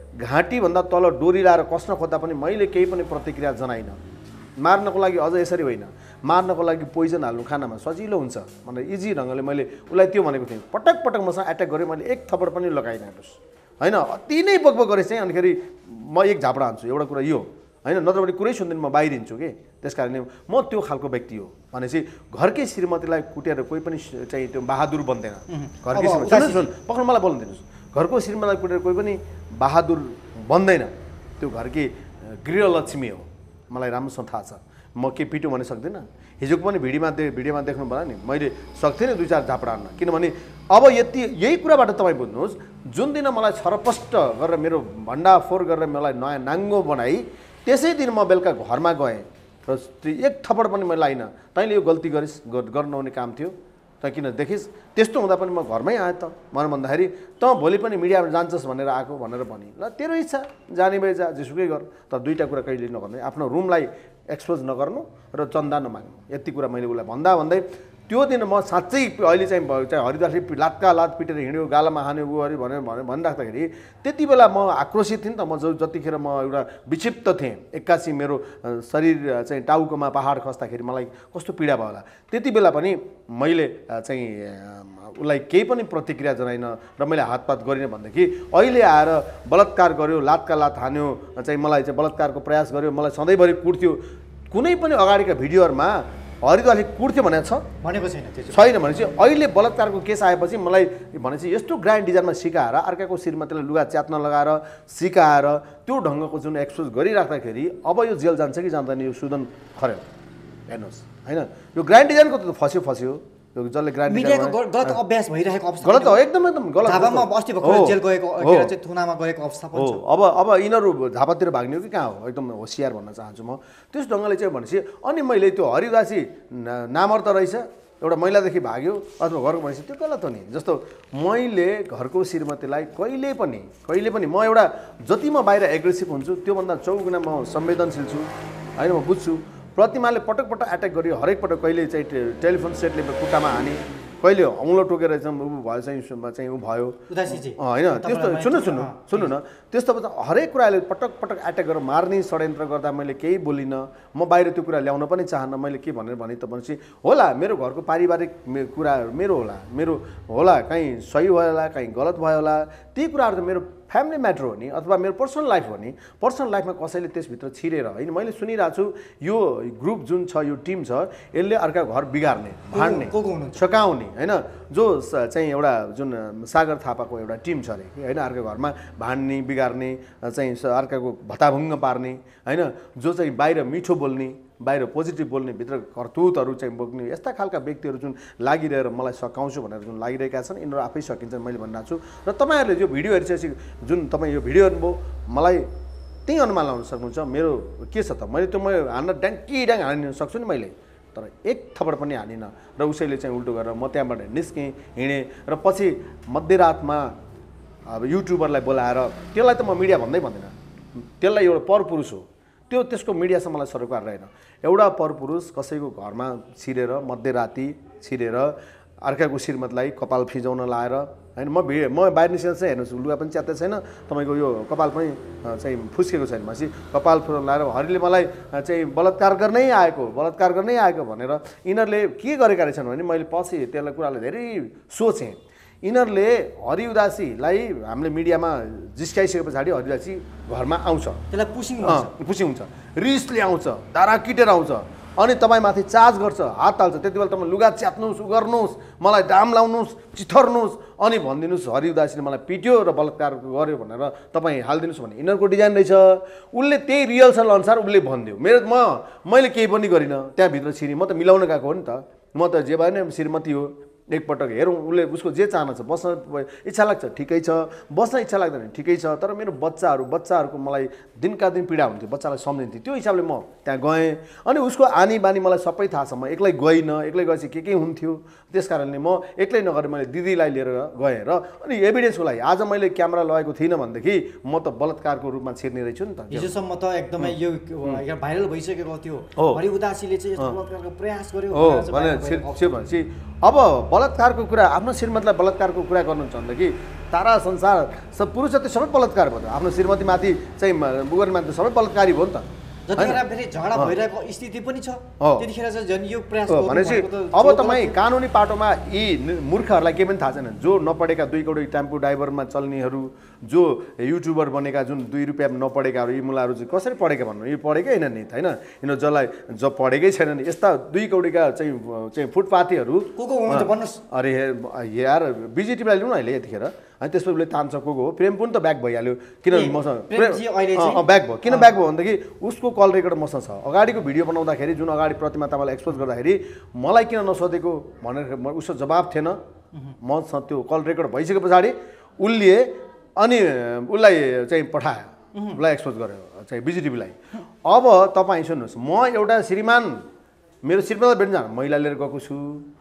घाँटीभन्दा तल डोरी लाएर कस्न खोज्दा पनि मैले केही पनि प्रतिक्रिया जनाइनँ। मार्नको लागि अझ यसरी होइन, मार्नको लागि पोइजन हाल्नु खानामा सजिलो हुन्छ भनेर इजी ढङ्गले मैले उसलाई त्यो भनेको थिएँ। पटक पटक मसँग एट्याक गरेँ, मैले एक थप्पड पनि लगाइनँ हेर्नुहोस् होइन। अति नै बकबक गरेँ चाहिँ अनिखेरि म एक झापडा हान्छु, एउटा कुरा यो होइन, नत्र भने कुरै सुन्दैन, म बाहिरिन्छु कि। त्यस कारणले म त्यो खालको व्यक्ति हो भनेपछि घरकै श्रीमतीलाई कुटेर कोही पनि चाहिँ त्यो बहादुर बन्दैन। घरकै श्रीमती सुन पक्र मलाई बोल्नु दिनुहोस्, घरको श्रीमतीलाई कुटेर कोही पनि बहादुर बन्दैन, त्यो घरकै गृहलक्ष्मी हो। मलाई राम्रोसँग थाहा छ, म के पिटो भन्न सक्दिनँ। हिजोको पनि भिडियोमा दे भिडियोमा देख्नु भयो नि, मैले सक्दिनँ दुई चार झापडा हान्न, किनभने अब यति यही कुराबाट तपाईँ बुझ्नुहोस्, जुन दिन मलाई छरपष्ट गरेर मेरो भण्डाफोर गरेर मलाई नयाँ नाङ्गो बनाई त्यसै दिन म बेलुका घरमा गएँ र एक थप्पड पनि मैले लाइनँ। तैँले यो गल्ती गरिस्, गर्नु नहुने काम थियो, तँ किन देखिस्। त्यस्तो हुँदा पनि म घरमै आएँ त, मलाई भन्दाखेरि तँ भोलि पनि मिडियामा जान्छस् भनेर आएको भनेर भने ल तेरो इच्छा, जाने भए जा, जेसुकै गर, तर दुईवटा कुरा कहिले नगर्ने, आफ्नो रुमलाई एक्सपोज नगर्नु र चन्दा नमाग्नु। यति कुरा मैले उसलाई भन्दा भन्दै त्यो दिन म साँच्चै अहिले चाहिँ चाहिँ हरिदासले लातका लात पिटेर हिँड्यो, गालामा हान्यो उ अरे भनेर भने भनिराख्दाखेरि त्यति बेला म आक्रोशित थिएँ नि त। म जो जतिखेर म एउटा विक्षिप्त थिएँ, एक्कासी मेरो शरीर चाहिँ टाउकोमा पहाड खस्दाखेरि मलाई कस्तो पीडा भयो होला। त्यति बेला पनि मैले चाहिँ उसलाई केही पनि प्रतिक्रिया जनाइन र मैले हातपात गरिनँ भनेदेखि अहिले आएर बलात्कार गर्यो, लातका लात हान्यो, चाहिँ मलाई चाहिँ बलात्कारको प्रयास गर्यो, मलाई सधैँभरि कुट्थ्यो। कुनै पनि अगाडिका भिडियोहरूमा हरिदासले कुट्थ्यो भनेको छ भनेको छैन, त्यो छैन भनेपछि अहिले बलात्कारको केस आएपछि मलाई भनेपछि यस्तो ग्रान्ड डिजाइनमा सिकाएर अर्काको श्रीमतीलाई लुगा च्यात्न लगाएर सिकाएर त्यो ढङ्गको जुन एक्सपोज गरिराख्दाखेरि अब यो जेल जान्छ कि जान्दैन यो सुदन खर्यो हेर्नुहोस् होइन। यो ग्रान्ड डिजाइनको त फस्यो फस्यो यो जसले ग्रान्ड मिडियाको गलत अभ्यास भइरहेको अवस्था गलत हो, एकदम एकदम गलत। झापामा अस्ति भर्खर जेल गएको चाहिँ थुनामा गएको अवस्था पनि छ। अब अब यिनीहरू झापातिर भाग्ने हो कि कहाँ हो, एकदम होसियार भन्न चाहन्छु म। त्यस ढङ्गले चाहिँ भनेपछि अनि मैले त्यो हरिदासी नामर्थ रहेछ, एउटा महिलादेखि भाग्यो अथवा घरको भनेपछि त्यो गलत हो नि। जस्तो मैले घरको श्रीमतीलाई कहिले पनि कहिले पनि म एउटा जति म बाहिर एग्रेसिभ हुन्छु त्योभन्दा चौगुना म संवेदनशील छु होइन, म बुझ्छु। प्रतिमाले पटक पटक एट्याक गर्यो, हरेक पटक कहिले चाहिँ टेलिफोन सेटले खुट्टामा हाने, कहिले औँलो टोकेर चाहिँ ऊ भयो चाहिँ चाहिँ ऊ भयो होइन। त्यस्तो सुन्नु सुन्नु सुन्नु न, त्यस्तो हरेक कुराले पटक पटक एट्याक गरेर मार्ने षड्यन्त्र गर्दा मैले केही बोलिनँ। म बाहिर त्यो कुरा ल्याउन पनि चाहन्न। मैले के भनेर भने त भनेपछि होला मेरो घरको पारिवारिक कुरा मेरो होला, मेरो होला कहीँ सही भयो होला, कहीँ गलत भयो होला, ती कुराहरू त मेरो फ्यामिली म्याटर हो नि, अथवा मेरो पर्सनल लाइफ हो नि। पर्सनल लाइफमा कसैले त्यसभित्र छिरेर होइन, मैले सुनिरहेको छु यो ग्रुप जुन छ, यो टिम छ, यसले अर्का घर बिगार्ने, भाँड्ने, सकाउने होइन, जो चाहिँ एउटा जुन सागर थापाको एउटा टिम छ अरे कि होइन, अर्को घरमा भाँड्ने बिगार्ने चाहिँ अर्काको भत्ताभुङ्ग पार्ने होइन, जो चाहिँ बाहिर मिठो बोल्ने, बाहिर पोजिटिभ बोल्ने, भित्र कर्तुतहरू चाहिँ बोक्ने, यस्ता खालका व्यक्तिहरू जुन लागिरहेर मलाई सकाउँछु भनेर जुन लागिरहेका छन्, यिनीहरू आफै सकिन्छन् मैले भनिरहेको छु। र तपाईँहरूले यो भिडियो हेरिसकेपछि जुन तपाईँ यो भिडियो हेर्नुभयो मलाई त्यही अनुमान लाउन सक्नुहुन्छ मेरो के छ त। मैले त्यो म हान्न ड्याङ्की ड्याङ हानिदिन सक्छु नि मैले, तर एक थप्पड पनि हानिनँ। र उसैले चाहिँ उल्टो गरेर म त्यहाँबाट निस्केँ, हिँडेँ र पछि मध्यरातमा अब युट्युबरलाई बोलाएर, त्यसलाई त म मिडिया भन्दै भन्दिनँ, त्यसलाई एउटा परपुरुष हो, त्यो त्यसको मिडियासँग मलाई सरोकार रहेन। एउटा परपुरुष कसैको घरमा छिरेर मध्यराति छिरेर अर्काको श्रीमतीलाई कपाल फिजाउन लाएर होइन, म भि म बाहिर निस्केर चाहिँ हेर्नुहोस् लुगा पनि च्यात्तै छैन, तपाईँको यो कपाल पनि चाहिँ फुस्केको छैन भनेपछि कपाल फुलाउन लाएर हरिले मलाई चाहिँ बलात्कार गर्नै आएको बलात्कार गर्नै आएको भनेर यिनीहरूले के गरेका रहेछन् भने मैले पछि त्यसलाई कुरालाई धेरै सोचेँ। यिनीहरूले हरि उदासीलाई हामीले मिडियामा जिस्काइसके पछाडि हरि उदासी घरमा आउँछ, त्यसलाई पुसिङ पुसिङ हुन्छ, रिसले आउँछ, धारा किटेर आउँछ, अनि तपाईँमाथि चार्ज गर्छ, हात हाल्छ। त्यति बेला तपाईँ लुगा च्यात्नुहोस्, उ गर्नुहोस्, मलाई डाम लाउनुहोस्, चिथर्नुहोस्, अनि भनिदिनुहोस् हरि उदासीले मलाई पिट्यो र बलात्कार गर्यो भनेर तपाईँ हालिदिनुहोस् भने यिनीहरूको डिजाइन रहेछ। उसले त्यही रिहर्सल अनुसार उसले भनिदियो। मेरो म मैले केही पनि गरिनँ, त्यहाँभित्र छिरी म त मिलाउन गएको हो नि त, म त जे भयो नि श्रीमती हो। एकपटक हेरौँ उसले उसको जे चाहना छ, बस्न इच्छा लाग्छ ठिकै छ, बस्न इच्छा लाग्दैन ठिकै छ, तर मेरो बच्चाहरू बच्चाहरूको मलाई दिनका दिन पीडा हुन्थ्यो, बच्चालाई सम्झिन्थ्यो। त्यो हिसाबले म त्यहाँ गएँ। अनि उसको आनी बानी मलाई सबै थाहा छ, म एक्लै गइनँ, एक्लै गएपछि के के हुन्थ्यो, त्यस कारणले म एक्लै नगरेर मैले दिदीलाई लिएर गएँ। र अनि एभिडेन्सको लागि आज मैले क्यामेरा लगाएको थिइनँ भनेदेखि म त बलात्कारको रूपमा छिर्ने रहेछु नि त। हिजोसम्म त एकदमै यो भाइरल भइसकेको थियो, हरि उदासीले चाहिँ यस्तो बलात्कारको प्रयास गर्यो हो भने भनेपछि अब बलात्कारको कुरा आफ्नो श्रीमतीलाई बलात्कारको कुरा गर्नुहुन्छ भनेदेखि तारा संसार सब पुरुष जति सबै बलात्कार भयो त आफ्नो श्रीमतीमाथि चाहिँ बुगरमाथि सबै बलात्कारी भयो नि त जतिखेर फेरि झगडा भइरहेको स्थिति पनि छ त्यतिखेर चाहिँ झन् यो प्रयास भनेपछि अब तपाईँ कानुनी पाटोमा यी मूर्खहरूलाई केही पनि थाहा छैन जो नपढेका दुई करोड टेम्पो ड्राइभरमा चल्नेहरू जो युट्युबर बनेका जुन दुई रुपियाँ नपढेकाहरू यी मुलाहरू चाहिँ कसरी पढेका भन्नु यो पढेकै होइन नि होइन यिनीहरू जसलाई ज पढेकै छैन नि यस्ता दुई कौडीका चाहिँ चाहिँ फुटपाथीहरू को को हुनुहुन्छ भन्नुहोस् अरे यार बिजेटीलाई लिउँ न अहिले यतिखेर अनि त्यसपछि उसले तान्छ को को हो प्रेम पनि त ब्याक भइहाल्यो किन मसँग ब्याक भयो किन ब्याक भयो भनेदेखि उसको कल रेकर्ड मसँग छ अगाडिको भिडियो बनाउँदाखेरि जुन अगाडि प्रतिमा तामालाई एक्सपोज गर्दाखेरि मलाई किन नसोधेको भनेर उसको जवाब थिएन मसँग त्यो कल रेकर्ड भइसके पछाडि उसले अनि उसलाई चाहिँ पठायो उसलाई एक्सपोज गर्यो चाहिँ बिजेटिभीलाई अब तपाईँ सुन्नुहोस् म एउटा श्रीमान मेरो श्रीमानलाई भेट्न जानु महिला लिएर गएको छु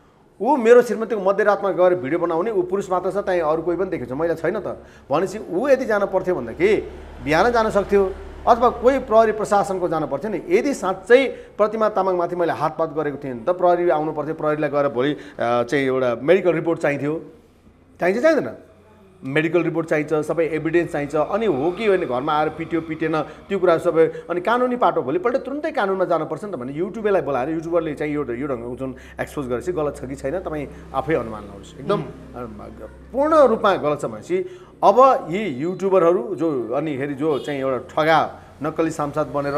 ऊ मेरो श्रीमतीको मध्यरातमा गएर भिडियो बनाउने ऊ पुरुष मात्र छ त्यहाँ अरू कोही पनि देखेको छ महिला छैन त भनेपछि ऊ यदि जानु पर्थ्यो भन्दाखेरि बिहान जान सक्थ्यो अथवा कोही प्रहरी प्रशासनको जानु पर्थ्यो नि यदि साँच्चै प्रतिमा तामाङमाथि मैले हातपात गरेको थिएँ नि त प्रहरी आउनु पर्थ्यो प्रहरीलाई गएर भोलि चाहिँ एउटा मेडिकल रिपोर्ट चाहिन्थ्यो चाहिन्छ चाहिँदैन मेडिकल रिपोर्ट चाहिन्छ सबै एभिडेन्स चाहिन्छ अनि हो कि होइन घरमा आएर पिट्यो पिटेन त्यो कुरा सबै अनि कानुनी पाटो भोलिपल्ट तुरुन्तै कानुनमा जानुपर्छ नि त भने युट्युबरलाई बोलाएर युट्युबरले चाहिँ यो यो ढङ्गको जुन एक्सपोज गरेपछि गलत छ कि छैन तपाईँ आफै अनुमान लाउनुहोस् एकदम पूर्ण रूपमा गलत छ भनेपछि अब यी युट्युबरहरू जो अनि फेरि जो चाहिँ एउटा ठगा नक्कली सांसद बनेर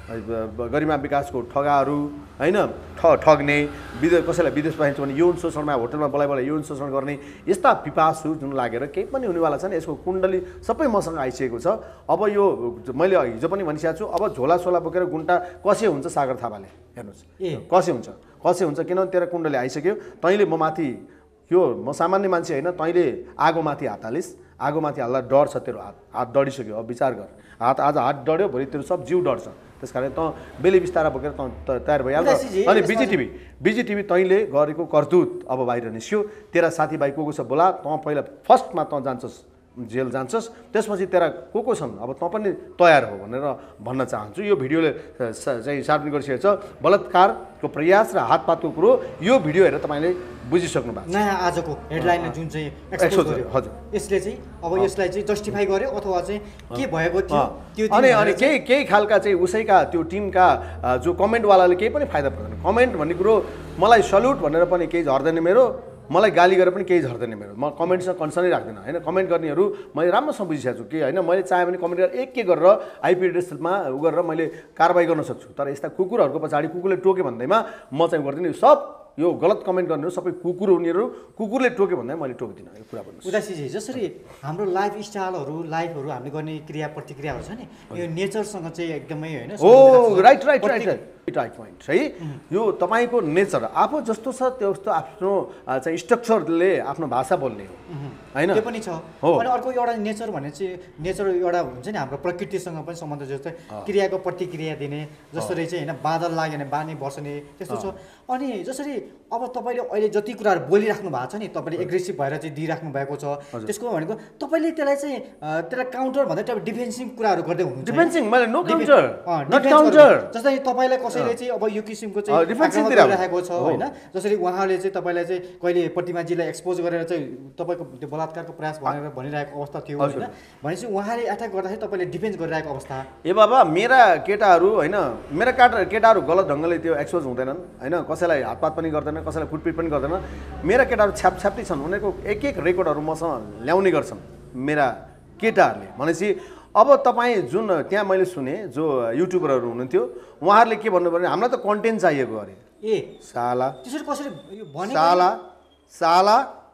गरिमा विकासको ठगाहरू होइन ठ ठग्ने विदेश कसैलाई विदेश पठाइन्छ भने यौन शोषणमा होटलमा बोलाइ बोलाइ यौन शोषण गर्ने यस्ता पिपासु जुन लागेर केही पनि हुनेवाला छैन यसको कुण्डली सबै मसँग आइसकेको छ अब यो मैले हिजो पनि भनिसकेको छु अब झोला सोला बोकेर गुन्टा कसे हुन्छ सागर थापाले हेर्नुहोस् कसे हुन्छ कसे हुन्छ किनभने तेरो कुण्डली आइसक्यो तैँले म माथि यो म सामान्य मान्छे होइन तैँले आगोमाथि हात हालिस् आगोमाथि हाल्दा डर छ तेरो हात हात डढिसक्यो अब विचार गर हात आज हात डढ्यो भोलि तेरो सब जिउ डढ्छ त्यस कारण त बेली बिस्तारा बोकेर त तयार भइहाल्छ अनि बिजिटिभी बिजिटिभी तैँले गरेको करतुत अब बाहिर निस्क्यो तेरा साथीभाइ को को छ बोला तँ पहिला फर्स्टमा तँ जान्छस् जेल जान्छस् त्यसपछि तेरा को को छन् अब तँ पनि तयार हो भनेर भन्न चाहन्छु यो भिडियोले चाहिँ सार्वजनिक गरिसकेको छ बलात्कारको प्रयास र हातपातको कुरो यो भिडियो हेरेर तपाईँले बुझिसक्नु भएको छ नयाँ आजको हेडलाइनमा जुन चाहिँ एक्सपोज गर्यो हजुर यसले चाहिँ अब यसलाई चाहिँ जस्टिफाई गर्यो अथवा चाहिँ के भएको थियो त्यो अनि अनि केही केही खालका चाहिँ उसैका त्यो टिमका जो कमेन्टवालाले केही पनि फाइदा पर्दैन कमेन्ट भन्ने कुरो मलाई सल्युट भनेर पनि केही झर्दैन मेरो मलाई गाली गरेर पनि केही झर्दैन मेरो म कमेन्टसँग कन्सर्नै राख्दिनँ होइन कमेन्ट गर्नेहरू मैले राम्रोसँग बुझिसकेको छु कि होइन मैले चाहे भने कमेन्ट गरेर एक के गरेर आइपी एड्रेसमा उ गरेर मैले कारबाही गर्न सक्छु तर यस्ता कुकुरहरूको पछाडि कुकुरले टोक्यो भन्दैमा म चाहिँ गर्दिनँ सब यो गलत कमेन्ट गर्नेहरू सबै कुकुर हुनेहरू कुकुरले टोक्यो भन्दा मैले टोक्दिनँ यो कुरा भन्नु उदासीजी जसरी हाम्रो लाइफ स्टाइलहरू लाइफहरू हामीले गर्ने क्रिया प्रतिक्रियाहरू छ नि यो नेचरसँग चाहिँ एकदमै होइन ओ right right right right right point है यो तपाईँको नेचर आफू जस्तो छ त्यस्तो आफ्नो चाहिँ स्ट्रक्चरले आफ्नो भाषा बोल्ने हो होइन त्यो पनि छ अनि अर्को एउटा नेचर भने चाहिँ नेचर एउटा हुन्छ नि हाम्रो प्रकृतिसँग पनि सम्बन्ध जस्तै क्रियाको प्रतिक्रिया दिने जसरी चाहिँ होइन बादल लाग्यो भने बानी बस्ने त्यस्तो छ अनि जसरी अब तपाईँले अहिले जति कुराहरू बोलिराख्नु भएको छ नि तपाईँले एग्रेसिभ भएर चाहिँ दिइराख्नु भएको छ त्यसको भनेको तपाईँले त्यसलाई चाहिँ त्यसलाई काउन्टर भन्दा तपाईँ डिफेन्सिभ कुराहरू गर्दै हुनुहुन्छ डिफेन्सिङ मैले नो काउन्टर नट काउन्टर जस्तै तपाईँलाई कसैले चाहिँ अब यो किसिमको चाहिँ डिफेन्सिभ गरिरहेको छ होइन जसरी उहाँले चाहिँ तपाईँलाई चाहिँ कहिले प्रतिमाजीलाई एक्सपोज गरेर चाहिँ तपाईँको त्यो बलात्कारको प्रयास भनेर भनिरहेको अवस्था थियो होइन भनेपछि उहाँले एट्याक गर्दाखेरि तपाईँले डिफेन्स गरिरहेको अवस्था ए बाबा मेरा केटाहरू होइन मेरा केटा केटाहरू गलत ढङ्गले त्यो एक्सपोज हुँदैनन् होइन कसैलाई हातपात पनि गर्दैन कसैलाई कुटपिट पनि गर्दैन मेरा केटाहरू छ्याप छ्याप्टी छन् उनीहरूको एक एक रेकर्डहरू मसँग ल्याउने गर्छन् मेरा केटाहरूले भनेपछि अब तपाईँ जुन त्यहाँ मैले सुने जो युट्युबरहरू हुनुहुन्थ्यो उहाँहरूले के भन्नु पर्ने हामीलाई त कन्टेन्ट चाहिएको अरे ए साला त्यसरी कसरी भने साला साला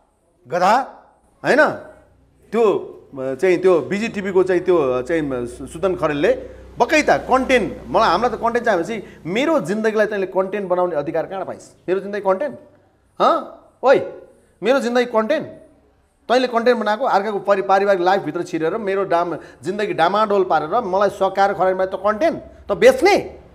गधा होइन त्यो चाहिँ त्यो बिजिटिभीको चाहिँ त्यो चाहिँ सुदन खरेलले बकैता कन्टेन्ट मलाई हामीलाई त कन्टेन्ट चाहियो भनेपछि मेरो जिन्दगीलाई तैँले कन्टेन्ट बनाउने अधिकार कहाँ पाइस् मेरो जिन्दगी कन्टेन्ट हँ ओइ मेरो जिन्दगी कन्टेन्ट तैँले कन्टेन्ट बनाएको अर्काको परि पारिवारिक लाइफभित्र छिरेर मेरो डाम जिन्दगी डामाडोल पारेर मलाई सकाएर खरायो त कन्टेन्ट त बेच्ने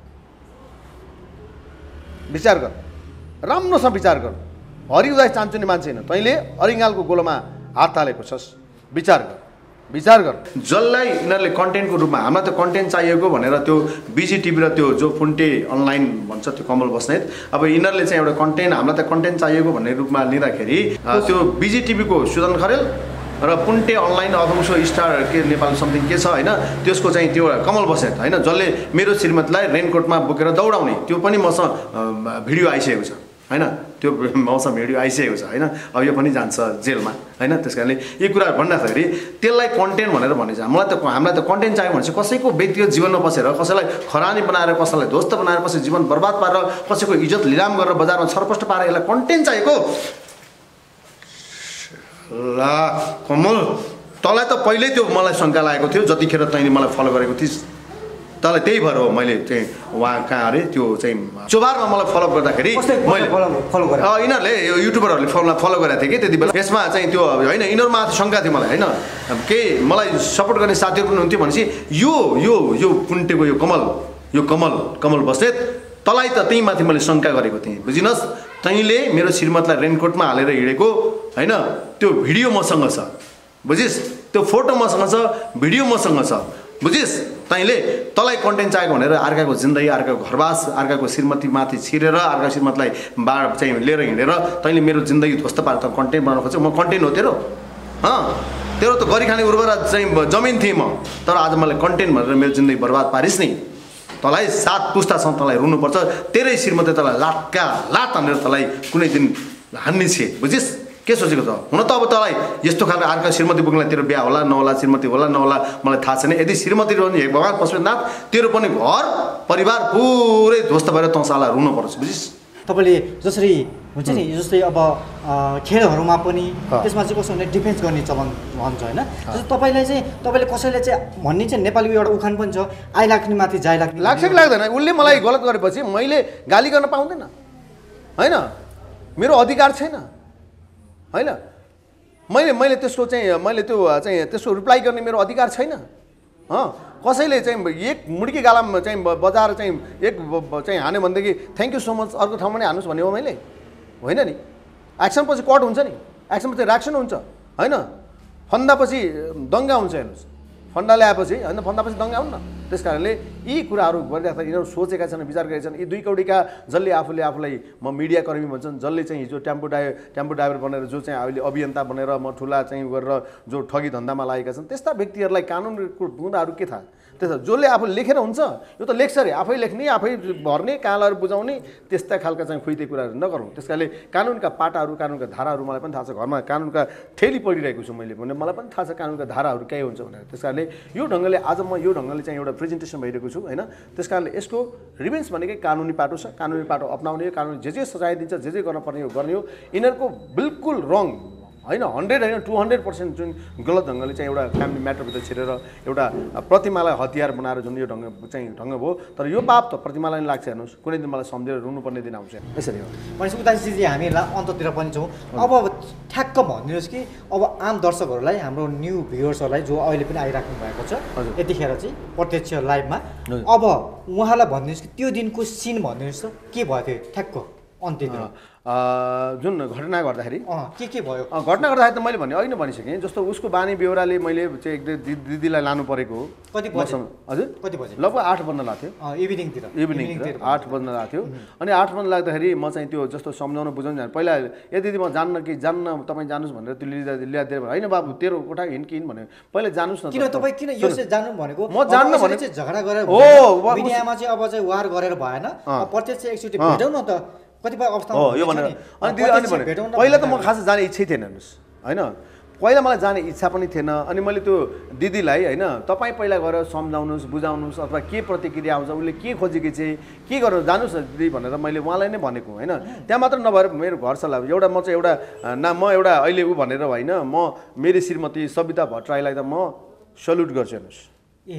विचार गर राम्रोसँग विचार गर हरि उदास चान्चुने मान्छे होइन तैँले अरिङ्गालको गोलोमा हात हालेको छस् विचार गर विचार गर जसलाई यिनीहरूले कन्टेन्टको रूपमा हामीलाई त कन्टेन्ट चाहिएको भनेर त्यो बिजी टिभी र त्यो जो पुन्टे अनलाइन भन्छ त्यो कमल बस्नेत अब यिनीहरूले चाहिँ एउटा कन्टेन्ट हामीलाई त कन्टेन्ट चाहिएको भन्ने रूपमा लिँदाखेरि त्यो बिजी टिभीको सुदन खरेल र पुन्टे अनलाइन अथवा स्टार के नेपाल समथिङ के छ होइन त्यसको चाहिँ त्यो कमल बस्नेत होइन जसले मेरो श्रीमतीलाई रेनकोटमा बोकेर दौडाउने त्यो पनि मसँग भिडियो आइसकेको छ होइन त्यो मसँग भिडियो आइसकेको छ होइन अब यो पनि जान्छ जेलमा होइन त्यस कारणले यी कुराहरू भन्दाखेरि त्यसलाई कन्टेन्ट भनेर भने चाहिँ मलाई त हामीलाई त कन्टेन्ट चाहियो भने चाहिँ कसैको व्यक्तिगत जीवनमा पसेर कसैलाई खरानी बनाएर कसैलाई ध्वस्त बनाएर कसै जीवन बर्बाद पारेर कसैको इज्जत लिलाम गरेर बजारमा छरपष्ट पारेर यसलाई कन्टेन्ट चाहिएको ला कमल तँलाई त पहिल्यै त्यो मलाई शङ्का लागेको थियो जतिखेर तैँले मलाई फलो गरेको थिइस् तँलाई त्यही भएर हो मैले चाहिँ उहाँ कहाँ अरे त्यो चाहिँ चोबारमा मलाई फलो गर्दाखेरि मैले फलो गरेँ यिनीहरूले यो युट्युबरहरूले फलो फलो गरेको थिएँ कि त्यति बेला यसमा चाहिँ त्यो होइन यिनीहरूमा शङ्का थियो मलाई होइन केही मलाई सपोर्ट गर्ने साथीहरू पनि हुन्थ्यो भनेपछि यो यो यो पुन्टेको यो कमल यो कमल कमल बस्नेत तँलाई त त्यही माथि मैले शङ्का गरेको थिएँ बुझिनस् तैँले मेरो श्रीमतीलाई रेनकोटमा हालेर हिँडेको होइन त्यो भिडियो मसँग छ बुझिस् त्यो फोटो मसँग छ भिडियो मसँग छ बुझिस् तैँले तँलाई कन्टेन्ट चाहिएको भनेर अर्काको जिन्दगी अर्काको घरबास अर्काको श्रीमतीमाथि छिरेर अर्काको श्रीमतीलाई बाढ चाहिँ लिएर हिँडेर तैँले मेरो जिन्दगी ध्वस्त पारेर त कन्टेन्ट बनाउनु खोज्छौ म कन्टेन्ट हो तेरो अँ तेरो त गरी खाने उर्वरा चाहिँ जमिन थिएँ म तर आज मलाई कन्टेन्ट भनेर मेरो जिन्दगी बर्बाद पारिस् नि तँलाई सात पुस्तासम्म तँलाई रुनुपर्छ तेरै श्रीमती तँलाई लाटका लाट हानेर तँलाई कुनै दिन हान्ने छे बुझिस् के सोचेको त हुन त अब तँलाई यस्तो खालको अर्का श्रीमती बोक्नलाई तेरो बिहा होला नहोला श्रीमती होला नहोला मलाई थाहा छैन यदि श्रीमती रहने हे भगवान् पशुपतिनाथ तेरो पनि घर परिवार पुरै ध्वस्त भएर तँ साला रुनुपर्छ बुझिस् तपाईँले जसरी हुन्छ नि जस्तै अब खेलहरूमा पनि त्यसमा चाहिँ कसो भने डिफेन्स गर्ने चलन भन्छ होइन जस्तो तपाईँलाई चाहिँ तपाईँले कसैले चाहिँ भन्ने चाहिँ नेपालीको एउटा उखान पनि छ आइलाग्ने माथि जाइ लाग्ने लाग्छ कि लाग्दैन उसले मलाई गलत गरेपछि मैले गाली गर्न पाउँदैन होइन मेरो अधिकार छैन होइन मैले मैले त्यसको चाहिँ मैले त्यो चाहिँ त्यसको रिप्लाई गर्ने मेरो अधिकार छैन अँ कसैले चाहिँ एक मुड्की गालामा चाहिँ बजाएर चाहिँ एक चाहिँ हान्यो भनेदेखि थ्याङ्क यू सो मच अर्को ठाउँमा नै हान्नुहोस् भन्ने हो मैले होइन नि एक्सन पछि कट हुन्छ नि एक्सन पछि रियाक्सन हुन्छ होइन फन्दापछि दङ्गा हुन्छ हेर्नुहोस् फन्डा ल्याएपछि होइन फन्दापछि दङ्गा हुन् न त्यस कारणले यी कुराहरू गरिराख्दा यिनीहरू सोचेका छन् विचार गरेका छन् यी दुई कौडीका जसले आफूले आफूलाई म मिडिया कर्मी भन्छन् जसले चाहिँ हिजो टेम्पो ड्राइभर टेम्पो ड्राइभर बनेर जो चाहिँ अहिले अभियन्ता बनेर म ठुला चाहिँ गरेर जो ठगी धन्दामा लागेका छन् त्यस्ता व्यक्तिहरूलाई कानुनको बुँदाहरू के थाहा त्यसो जसले आफू लेखेर हुन्छ यो त लेख्छ अरे आफै लेख्ने आफै भर्ने कालहरू बुझाउने त्यस्ता खालका चाहिँ खुइते कुराहरू नगरौँ त्यस कारणले कानुनका पाटाहरू कानुनका धाराहरू मलाई पनि थाहा छ घरमा कानुनका ठेली पढिरहेको छु मैले भने मलाई पनि थाहा छ कानुनका धाराहरू के हुन्छ भनेर त्यस कारणले यो ढङ्गले आज म यो ढङ्गले चाहिँ एउटा प्रेजेन्टेसन भइरहेको छु होइन त्यस कारणले यसको रिभेन्स भनेकै कानुनी पाटो छ कानुनी पाटो अपनाउने कानुन जे जे सजाय दिन्छ जे जे गर्न पर्ने हो गर्ने हो यिनीहरूको बिल्कुल रङ होइन हन्ड्रेड होइन टू हन्ड्रेड पर्सेन्ट जुन गलत ढङ्गले चाहिँ एउटा फ्यामिली म्याटरभित्र छिरेर एउटा प्रतिमालाई हतियार बनाएर जुन यो ढङ्ग चाहिँ ढङ्ग भयो तर यो पाप त प्रतिमालाई लाग्छ हेर्नुहोस् कुनै दिन मलाई सम्झेर रुनुपर्ने दिन आउँछ यसरी हो भनेपछि उदासीजी हामीलाई अन्ततिर पनि छौँ अब ठ्याक्क भनिदिनुहोस् कि अब आम दर्शकहरूलाई हाम्रो न्यू भ्युवर्सहरूलाई जो अहिले पनि आइराख्नु भएको छ यतिखेर चाहिँ प्रत्यक्ष लाइभमा अब उहाँलाई भनिदिनुहोस् कि त्यो दिनको सिन भनिदिनुहोस् त के भयो थियो ठ्याक्क अन्त्यतिर जुन घटना गर्दाखेरि के के भयो घटना गर्दाखेरि त मैले भने अघि नै भनिसकेँ जस्तो उसको बानी बेहोराले मैले चाहिँ एक दिदीलाई लानु परेको हो कति बजे हजुर कति बजे लगभग आठ बज्न लाग्थ्यो इभिनिङतिर इभिनिङतिर आठ बज्न लाग्थ्यो अनि आठ बज्न लाग्दाखेरि म चाहिँ त्यो जस्तो सम्झाउन बुझाउन जाने पहिला ए दिदी म जान्न कि जान्न तपाईँ जानुहोस् भनेर त्यो लिँदा ल्याइदिएर होइन बाबु तेरो कोठा हिँड किन भने पहिला जानुहोस् न किन तपाईँ किन यो चाहिँ जानु भनेको म जान्न भने चाहिँ झगडा गरेर हो मिडियामा चाहिँ अब चाहिँ वार गरेर भएन प्रत्यक्ष एकचोटि भेटौँ न त कतिपय अवस्था हो यो भनेर अनि दिदी अनि भने पहिला त म खास जाने इच्छै थिएन हेर्नुहोस् होइन पहिला मलाई जाने इच्छा पनि थिएन अनि मैले त्यो दिदीलाई होइन तपाईँ पहिला गएर सम्झाउनुहोस् बुझाउनुहोस् अथवा के प्रतिक्रिया आउँछ उसले के खोजेकी चाहिँ के गर्नु जानुहोस् न दिदी भनेर मैले उहाँलाई नै भनेको होइन त्यहाँ मात्र नभएर मेरो घर सल्लाह एउटा म चाहिँ एउटा न म एउटा अहिले ऊ भनेर होइन म मेरी श्रीमती सबिता भट्टराईलाई त म सल्युट गर्छु हेर्नुहोस् ए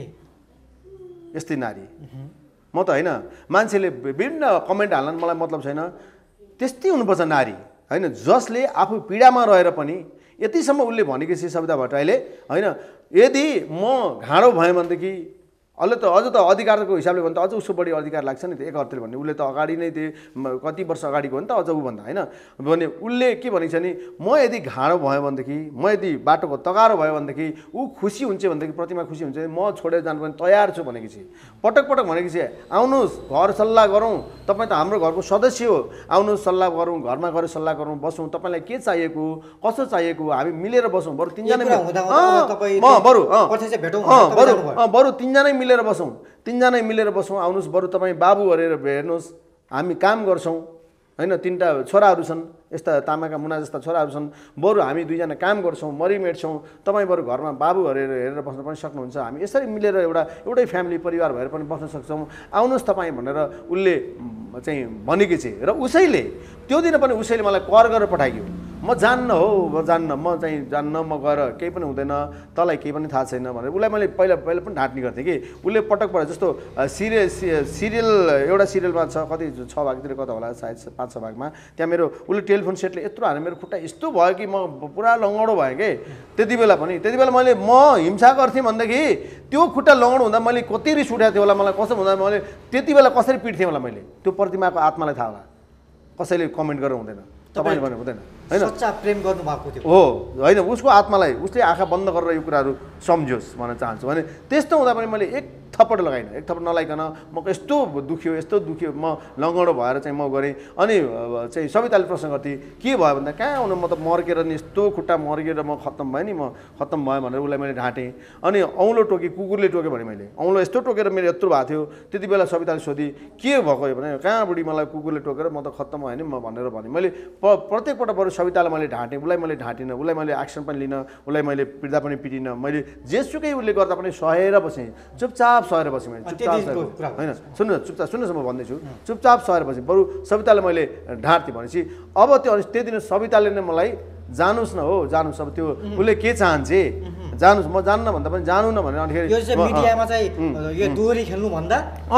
यस्तै नारी म त होइन मान्छेले विभिन्न कमेन्ट हाल्न मलाई मतलब छैन त्यस्तै हुनुपर्छ नारी होइन जसले आफू पीडामा रहेर पनि यतिसम्म उसले भनेकी छ सबिता भट्टराईले होइन यदि म घाँडो भएँ भनेदेखि अहिले त अझ त अधिकारको हिसाबले भन्दा अझ उसको बढी अधिकार लाग्छ नि त एकअर्तीले भन्ने उसले त अगाडि नै त्यो कति वर्ष अगाडिको हो नि त अझ ऊभन्दा होइन भने उसले के भनेको छ नि म यदि घाँडो भयो भनेदेखि म यदि बाटोको तगारो भयो भनेदेखि ऊ खुसी हुन्छ भनेदेखि प्रतिमा खुसी हुन्छ म छोडेर जानु पनि तयार छु भनेको छि पटक पटक भनेको छि आउनुहोस् घर सल्लाह गरौँ तपाईँ त हाम्रो घरको सदस्य हो आउनुहोस् सल्लाह गरौँ घरमा गएर सल्लाह गरौँ बसौँ तपाईँलाई के चाहिएको कसो चाहिएको हामी मिलेर बसौँ बरु तिनजना बरु बरु बरु तिनजनै मिलेर बसौँ तिनजनै मिलेर बसौँ आउनुहोस् बरु तपाईँ बाबु गरेर हेर्नुहोस् हामी काम गर्छौँ होइन तिनवटा छोराहरू छन् यस्ता तामाका मुना जस्ता छोराहरू छन् बरु हामी दुईजना काम गर्छौँ मरिमेट्छौँ तपाईँ बरु घरमा बाबु गरेर हेरेर बस्न पनि सक्नुहुन्छ हामी यसरी मिलेर एउटा एउटै फ्यामिली परिवार भएर पनि बस्न सक्छौँ आउनुहोस् तपाईँ भनेर उसले चाहिँ भनेकी थिए र उसैले त्यो दिन पनि उसैले मलाई कर गरेर पठाइयो म जान्न हो म जान्न म चाहिँ जान्न म गएर केही पनि हुँदैन तँलाई केही पनि थाहा छैन भनेर उसलाई मैले पहिला पहिला पनि ढाँट्ने गर्थेँ कि उसले पटक पटक जस्तो सिरियल सिरियल एउटा सिरियलमा छ कति छ भागतिर कता होला सायद पाँच छ भागमा त्यहाँ मेरो उसले टेलिफोन सेटले यत्रो हाने मेरो खुट्टा यस्तो भयो कि म पुरा लङ्गडो भएँ कि त्यति बेला पनि त्यति बेला मैले म हिंसा गर्थेँ भनेदेखि त्यो खुट्टा लङ्गडो हुँदा मैले कति रिस उठाएको थियो होला मलाई कसो हुँदा मैले त्यति बेला कसरी पिट्थेँ होला मैले त्यो प्रतिमाको आत्मालाई थाहा होला कसैले कमेन्ट गरेर हुँदैन तपाईँले भने हुँदैन होइन सच्चा प्रेम गर्नु भएको थियो हो होइन उसको आत्मालाई उसले आँखा बन्द गरेर यो कुराहरू सम्झोस् भन्न चाहन्छु भने त्यस्तो हुँदा पनि मैले एक थप्पड लगाइनँ एक थप्पड नलाइकन म यस्तो दुख्यो यस्तो दुख्यो म लङ्गडो भएर चाहिँ म गरेँ अनि चाहिँ सविताले प्रश्न गर्थेँ के भयो भन्दा कहाँ आउनु म त मर्केर नि यस्तो खुट्टा मर्केर म खत्तम भएँ नि म खत्तम भयो भनेर उसलाई मैले ढाँटेँ अनि औँलो टोकेँ कुकुरले टोक्यो भने मैले औँलो यस्तो टोकेर मेरो यत्रो भएको थियो त्यति बेला सविताले सोधी के भएको यो भने कहाँ बुढी मलाई कुकुरले टोकेर म त खत्तम भयो नि म भनेर भने मैले प्रत्येक पटक बरु सवितालाई मैले ढाँटेँ उसलाई मैले ढाँटिनँ उसलाई मैले एक्सन पनि लिनँ उसलाई मैले पिट्दा पनि पिटिनँ मैले जेसुकै उसले गर्दा पनि सहेर बसेँ चुपचाप सहेर बसेँ मैले चुपचाप होइन सुन्नु चुपचाप सुन्नुहोस् म भन्दैछु चुपचाप सहेर बसेँ बरु सवितालाई मैले ढाँट्थेँ भनेपछि अब त्यो त्यही दिन सविताले नै मलाई जानुस् न हो जानुस् अब त्यो उसले के चाहन्छे जानुस् म जान्न भन्दा पनि जानु न भनेर अनिखेरि मिडियामा चाहिँ यो दोहोरी खेल्नु भन्दा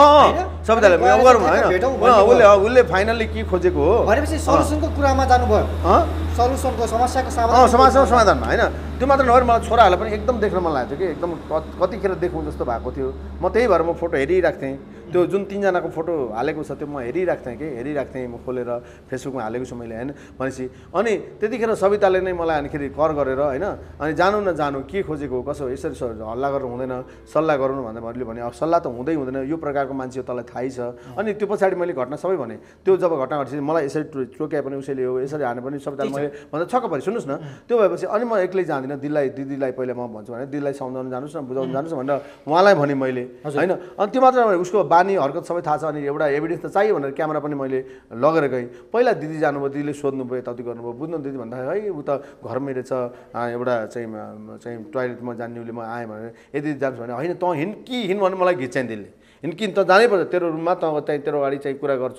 सविताले गरौँ होइन उसले उसले फाइनल्ली के खोजेको हो भनेपछि सल्युसनको कुरामा जानुभयो सल्युसनको समस्याको समाधान समस्याको समाधानमा होइन त्यो मात्र नभएर मलाई छोराहरूलाई पनि एकदम देख्न मन लागेको थियो कि एकदम कतिखेर देखौँ जस्तो भएको थियो म त्यही भएर म फोटो हेरिरहेको थिएँ त्यो जुन तिनजनाको फोटो हालेको छ त्यो म हेरिरहेको थिएँ कि हेरिरहेको थिएँ म खोलेर फेसबुकमा हालेको छु मैले होइन भनेपछि अनि त्यतिखेर सविताले नै मलाई अनिखेरि कर गरेर होइन अनि जानु न जानु के खोजेको कसो यसरी हल्ला गरेर हुँदैन सल्लाह गरौँ भन्दा मैले भने अब सल्लाह त हुँदै हुँदैन यो प्रकारको मान्छे हो तँलाई थाहै छ अनि त्यो पछाडि मैले घटना सबै भने त्यो जब घटना घटेपछि मलाई यसरी टोक्या पनि उसैले हो यसरी हाने पनि सविताले मैले भन्दा छक्क परेँ सुन्नुहोस् न त्यो भएपछि अनि म एक्लै जाँदिनँ दिदीलाई दिदीलाई पहिला म भन्छु भने दिदीलाई सम्झाउनु जानुहोस् न बुझाउनु जानुहोस् भनेर उहाँलाई भने मैले होइन अनि त्यो मात्र उसको बानी हरकत सबै थाहा छ अनि एउटा एभिडेन्स त चाहियो भनेर क्यामेरा पनि मैले लगेर गएँ पहिला दिदी जानुभयो दिदीले सोध्नुभयो यताउति गर्नुभयो बुझ्नु दिदी भन्दा है ऊ त घरमै रहेछ एउटा चाहिँ चाहिँ टोइलेटमा जाने उसले म आएँ भनेर यदि जान्छ भने होइन तँ हिँड कि हिँड भने मलाई घिच्याइन् दिदीले हिँड्किन त जानै पर्छ तेरो रुममा त चाहिँ तेरो अगाडि चाहिँ कुरा गर्छु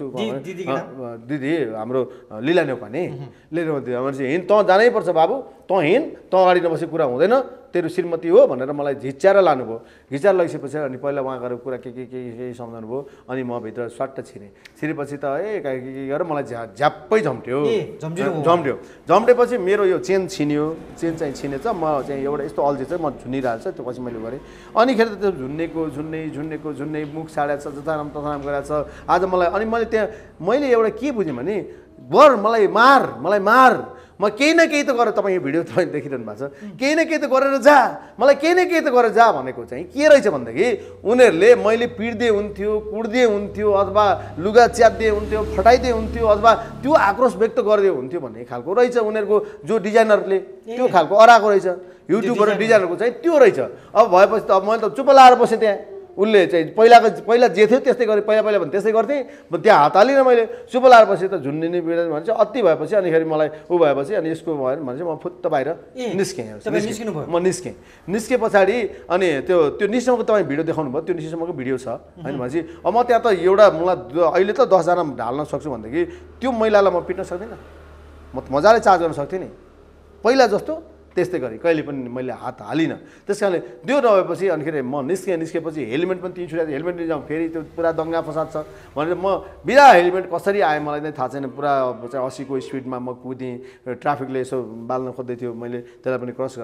दिदी हाम्रो लीला नेउपाने लीला भनेपछि हिँड तँ जानै पर्छ बाबु तँ हिँड तँ अगाडि नबसी कुरा हुँदैन तेरो श्रीमती हो भनेर मलाई झिच्याएर लानुभयो झिच्याएर लगिसकेपछि अनि पहिला उहाँ गएर कुरा के के के के सम्झाउनु भयो अनि म भित्र स्वाट्ट छिरेँ छिरेपछि त ए के के गरेर मलाई झ्या झ्याप्पै झम्ट्यो झम्ट्यो झम्टेपछि मेरो यो चेन छिन्यो चेन चाहिँ छिनेछ म चाहिँ एउटा यस्तो अल्झेछ म झुन्निरहेको छ त्यो पछि मैले गरेँ अनिखेर त त्यो झुन्नेको झुन्ने झुन्नेको झुन्ने मुख छाडेको छ जताराम तताराम गरेको छ आज मलाई अनि मैले त्यहाँ मैले एउटा के बुझेँ भने बर मलाई मार मलाई मार म केही न केही त गरेर तपाईँ यो भिडियो तपाईँ देखिरहनु भएको छ केही न केही त गरेर जा मलाई केही न केही त गरेर जा भनेको चाहिँ के रहेछ भनेदेखि उनीहरूले मैले पिट्दै हुन्थ्यो कुट्दै हुन्थ्यो अथवा लुगा च्यात्दै हुन्थ्यो फटाइदिए हुन्थ्यो अथवा त्यो आक्रोश व्यक्त गरिदियो हुन्थ्यो भन्ने खालको रहेछ उनीहरूको जो डिजाइनरले त्यो खालको अराएको रहेछ युट्युबबाट डिजाइनरको चाहिँ त्यो रहेछ अब भएपछि त अब मैले त चुप लाएर बसेँ त्यहाँ उसले चाहिँ पहिलाको पहिला जे थियो त्यस्तै गरेँ पहिला पहिला भने त्यस्तै गर्थेँ त्यहाँ हात हालिनँ मैले चुप लाएर पछि त झुन्डिने बिर्दैन भने चाहिँ अति भएपछि अनिखेरि मलाई ऊ भएपछि अनि यसको भयो भने चाहिँ म फुत्त बाहिर निस्केँ म निस्केँ निस्के पछाडि अनि त्यो त्यो निस्केको तपाईँ भिडियो देखाउनु भयो त्यो निस्केसम्मको भिडियो छ होइन भनेपछि अब म त्यहाँ त एउटा मलाई अहिले त दसजना ढाल्न सक्छु भनेदेखि त्यो महिलालाई म पिट्न सक्दिनँ म मजाले चार्ज गर्न सक्थेँ नि पहिला जस्तो त्यस्तै गरेँ कहिले पनि मैले हात हालिनँ त्यस कारणले त्यो नभएपछि अनिखेरि म निस्केँ निस्केपछि हेलमेट पनि तिन छुट्याएको हेलमेट लिन जाउँ फेरि त्यो पुरा दङ्गा फसाद छ भनेर म बिना हेलमेट कसरी आएँ मलाई नै थाहा छैन पुरा चाहिँ अस्सीको स्पिडमा म कुदेँ ट्राफिकले यसो बाल्न खोज्दै थियो मैले त्यसलाई पनि क्रस गरेर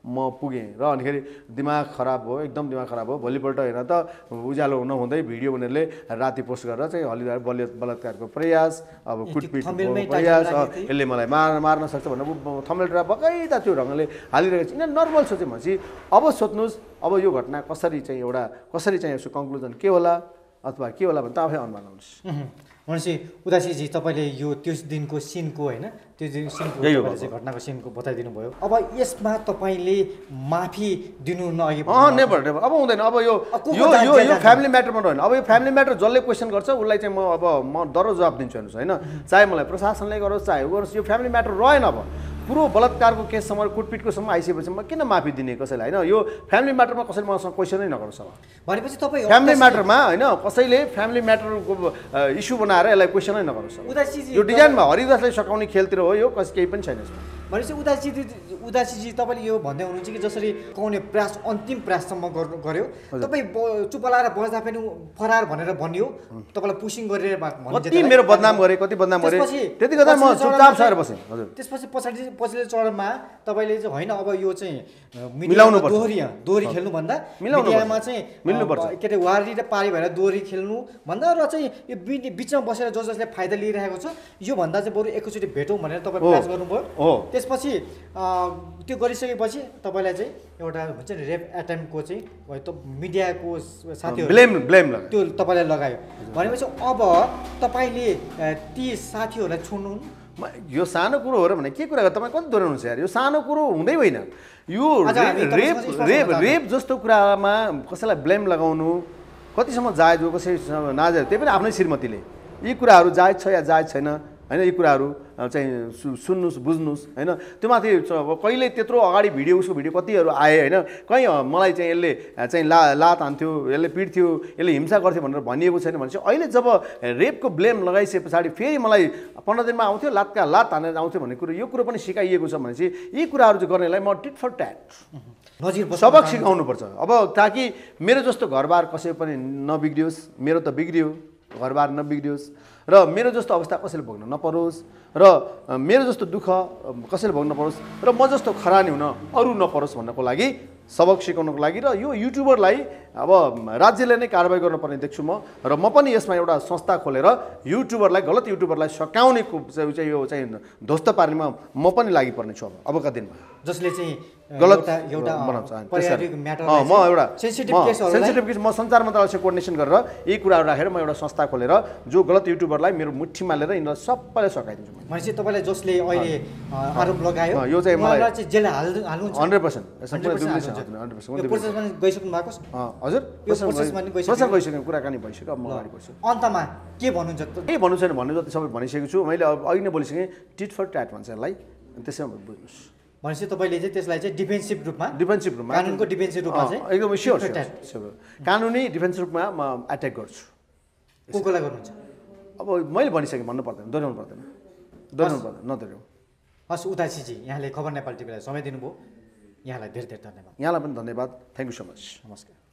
म पुगेँ र अनिखेरि दिमाग खराब भयो एकदम दिमाग खराब भयो भोलिपल्ट हेर त उज्यालो नहुँदै भिडियो उनीहरूले राति पोस्ट गरेर चाहिँ हलिदार बलि बलात्कारको प्रयास अब कुटपिटको प्रयास यसले मलाई मार्न मार्न सक्छ भनेर थम्बनेल ड्रा बगैँचा त्यो ढङ्गले हालिरहेको छ यिनीहरू नर्मल सोचे भनेपछि अब सोध्नुहोस् अब यो घटना कसरी चाहिँ एउटा कसरी चाहिँ यसको कन्क्लुजन के होला अथवा के होला भने त आफै अनुमान लाउनुहोस् भनेपछि उदासीजी तपाईँले यो त्यस दिनको सिनको होइन त्यो दिन सिनको चाहिँ घटनाको सिनको बताइदिनु भयो अब यसमा तपाईँले माफी दिनु नअघि अँ नेभर नेभर अब हुँदैन अब यो यो यो यो फ्यामिली म्याटरमा रहेन अब यो फ्यामिली म्याटर जसले क्वेसन गर्छ उसलाई चाहिँ म अब म दरो जवाब दिन्छु हेर्नुहोस् होइन चाहे मलाई प्रशासनले गरोस् चाहे ऊ गरोस् यो फ्यामिली म्याटर रहेन अब पुरो बलात्कारको केससम्म कुटपिटकोसम्म आइसकेपछि म किन माफी दिने कसैलाई होइन यो फ्यामिली म्याटरमा कसैले मसँग क्वेसनै नगरोस् अब भनेपछि तपाईँ फ्यामिली म्याटरमा होइन कसैले फ्यामिली म्याटरको इस्यु बनाएर यसलाई क्वेसनै नगरोस् उदासीजी यो डिजाइनमा हरिदासलाई सकाउने खेलतिर हो यो कस केही पनि छैन यसमा भनेपछि उदासी उदासीजी तपाईँले यो भन्दै हुनुहुन्छ कि जसरी काउने प्रयास अन्तिम प्रयाससम्म गर्नु गर्यो तपाईँ चुप लाएर बस्दा पनि फरार भनेर भनियो तपाईँलाई पुसिङ गरेर कति मेरो बदनाम गरे कति बदनाम गरे त्यति गर्दा म चुपचाप सर बसेँ हजुर त्यसपछि पछाडि पछिल्लो चरणमा तपाईँले चाहिँ होइन अब यो चाहिँ मिलाउनु पर्छ दोहोरी दोहोरी खेल्नु भन्दा मिडियामा चाहिँ मिल्नुपर्छ के अरे वारी र पारी भएर दोहोरी खेल्नु भन्दा र चाहिँ यो बिचमा बसेर जो जसले फाइदा लिइरहेको छ यो भन्दा चाहिँ बरु एकैचोटि भेटौँ भनेर तपाईँ प्रयास गर्नुभयो त्यसपछि त्यो गरिसकेपछि तपाईँलाई चाहिँ एउटा भन्छ नि रेप एटेम्पको चाहिँ मिडियाको साथीहरू ब्लेम ब्लेम त्यो तपाईँलाई लगायो भनेपछि अब तपाईँले ती साथीहरूलाई छोड्नु यो सानो कुरो हो र भने के कुरा गर्छ तपाईँ कति दोहोऱ्याउनुहुन्छ यार यो सानो कुरो हुँदै होइन यो रेप रेप रेप जस्तो कुरामा कसैलाई ब्लेम लगाउनु कतिसम्म जायज हो कसैसँग नाजायज त्यही पनि आफ्नै श्रीमतीले यी कुराहरू जायज छ या जायज छैन होइन यी कुराहरू चाहिँ सुन्नुहोस् बुझ्नुहोस् होइन त्यो माथि कहिले त्यत्रो अगाडि भिडियो उसको भिडियो कतिहरू आए होइन कहीँ मलाई चाहिँ यसले चाहिँ ला लात हान्थ्यो यसले पिट्थ्यो यसले हिंसा गर्थ्यो भनेर भनिएको छैन भने चाहिँ अहिले जब रेपको ब्लेम लगाइसके पछाडि फेरि मलाई पन्ध्र दिनमा आउँथ्यो लातका लात हानेर आउँथ्यो भन्ने कुरो यो कुरो पनि सिकाइएको छ भने चाहिँ यी कुराहरू चाहिँ गर्नेलाई म टिट फर ट्याट सबक सिकाउनुपर्छ अब ताकि मेरो जस्तो घरबार कसै पनि नबिग्रियोस् मेरो त बिग्रियो घरबार नबिग्रियोस् र मेरो जस्तो अवस्था कसैले भोग्न नपरोस् र मेरो जस्तो दुःख कसैले भोग्न नपरोस् र म जस्तो खरानी हुन अरू नपरोस् भन्नको लागि सबक सिकाउनको लागि र यो युट्युबरलाई अब राज्यले नै कारबाही गर्नुपर्ने देख्छु म र म पनि यसमा एउटा संस्था खोलेर युट्युबरलाई गलत युट्युबरलाई सकाउने चाहिँ यो चाहिँ ध्वस्त पार्नेमा म पनि लागिपर्ने छु अब अबका दिनमा जसले चाहिँ गलत एउटा बनाउँछ म्याटर म एउटा सेन्सिटिभ केसहरुलाई सेन्सिटिभ केस म सञ्चार मन्त्रालयसँग कोर्डिनेसन गरेर यी कुराहरू राखेर म एउटा संस्था खोलेर जो गलत युट्युबरलाई मेरो मुठीमा लिएर यिनीलाई सबैलाई सकाइदिन्छु भनेपछि तपाईँलाई जसले अहिले आरोप लगायो यो चाहिँ मलाई चाहिँ जेल हाल्नुहुन्छ हन्ड्रेड पर्सेन्ट हन्ड्रेड पर्सेन्ट प्रोसेसमा गइसक्नु भएको छ हजुर प्रोसेसमा नि गइसक्यो गइसक्यो कुराकानी भइसक्यो अब म अगाडि बढ्छु अन्तमा के भन्नुहुन्छ के भन्नु छैन भन्नु जति सबै भनिसकेको छु मैले अघि नै बोलिसकेँ टिट फर ट्याट भन्छ यसलाई त्यसैमा बुझ्नुहोस् भनेपछि तपाईँले चाहिँ त्यसलाई चाहिँ डिफेन्सिभ रूपमा डिफेन्सिभ रूपमा कानुनको डिफेन्सिभ रूपमा चाहिँ एकदम स्योर स्योर कानुनी डिफेन्सिभ रूपमा म एट्याक गर्छु को कोलाई गर्नुहुन्छ अब मैले भनिसकेँ भन्नु पर्दैन दोहोऱ्याउनु पर्दैन दोहोऱ्याउनु पर्दैन नदोहोऱ्याउँ हस् उदासीजी यहाँले खबर नेपाल टिभीलाई समय दिनुभयो यहाँलाई धेरै धेरै धन्यवाद यहाँलाई पनि धन्यवाद थ्याङ्क यू सो मच नमस्कार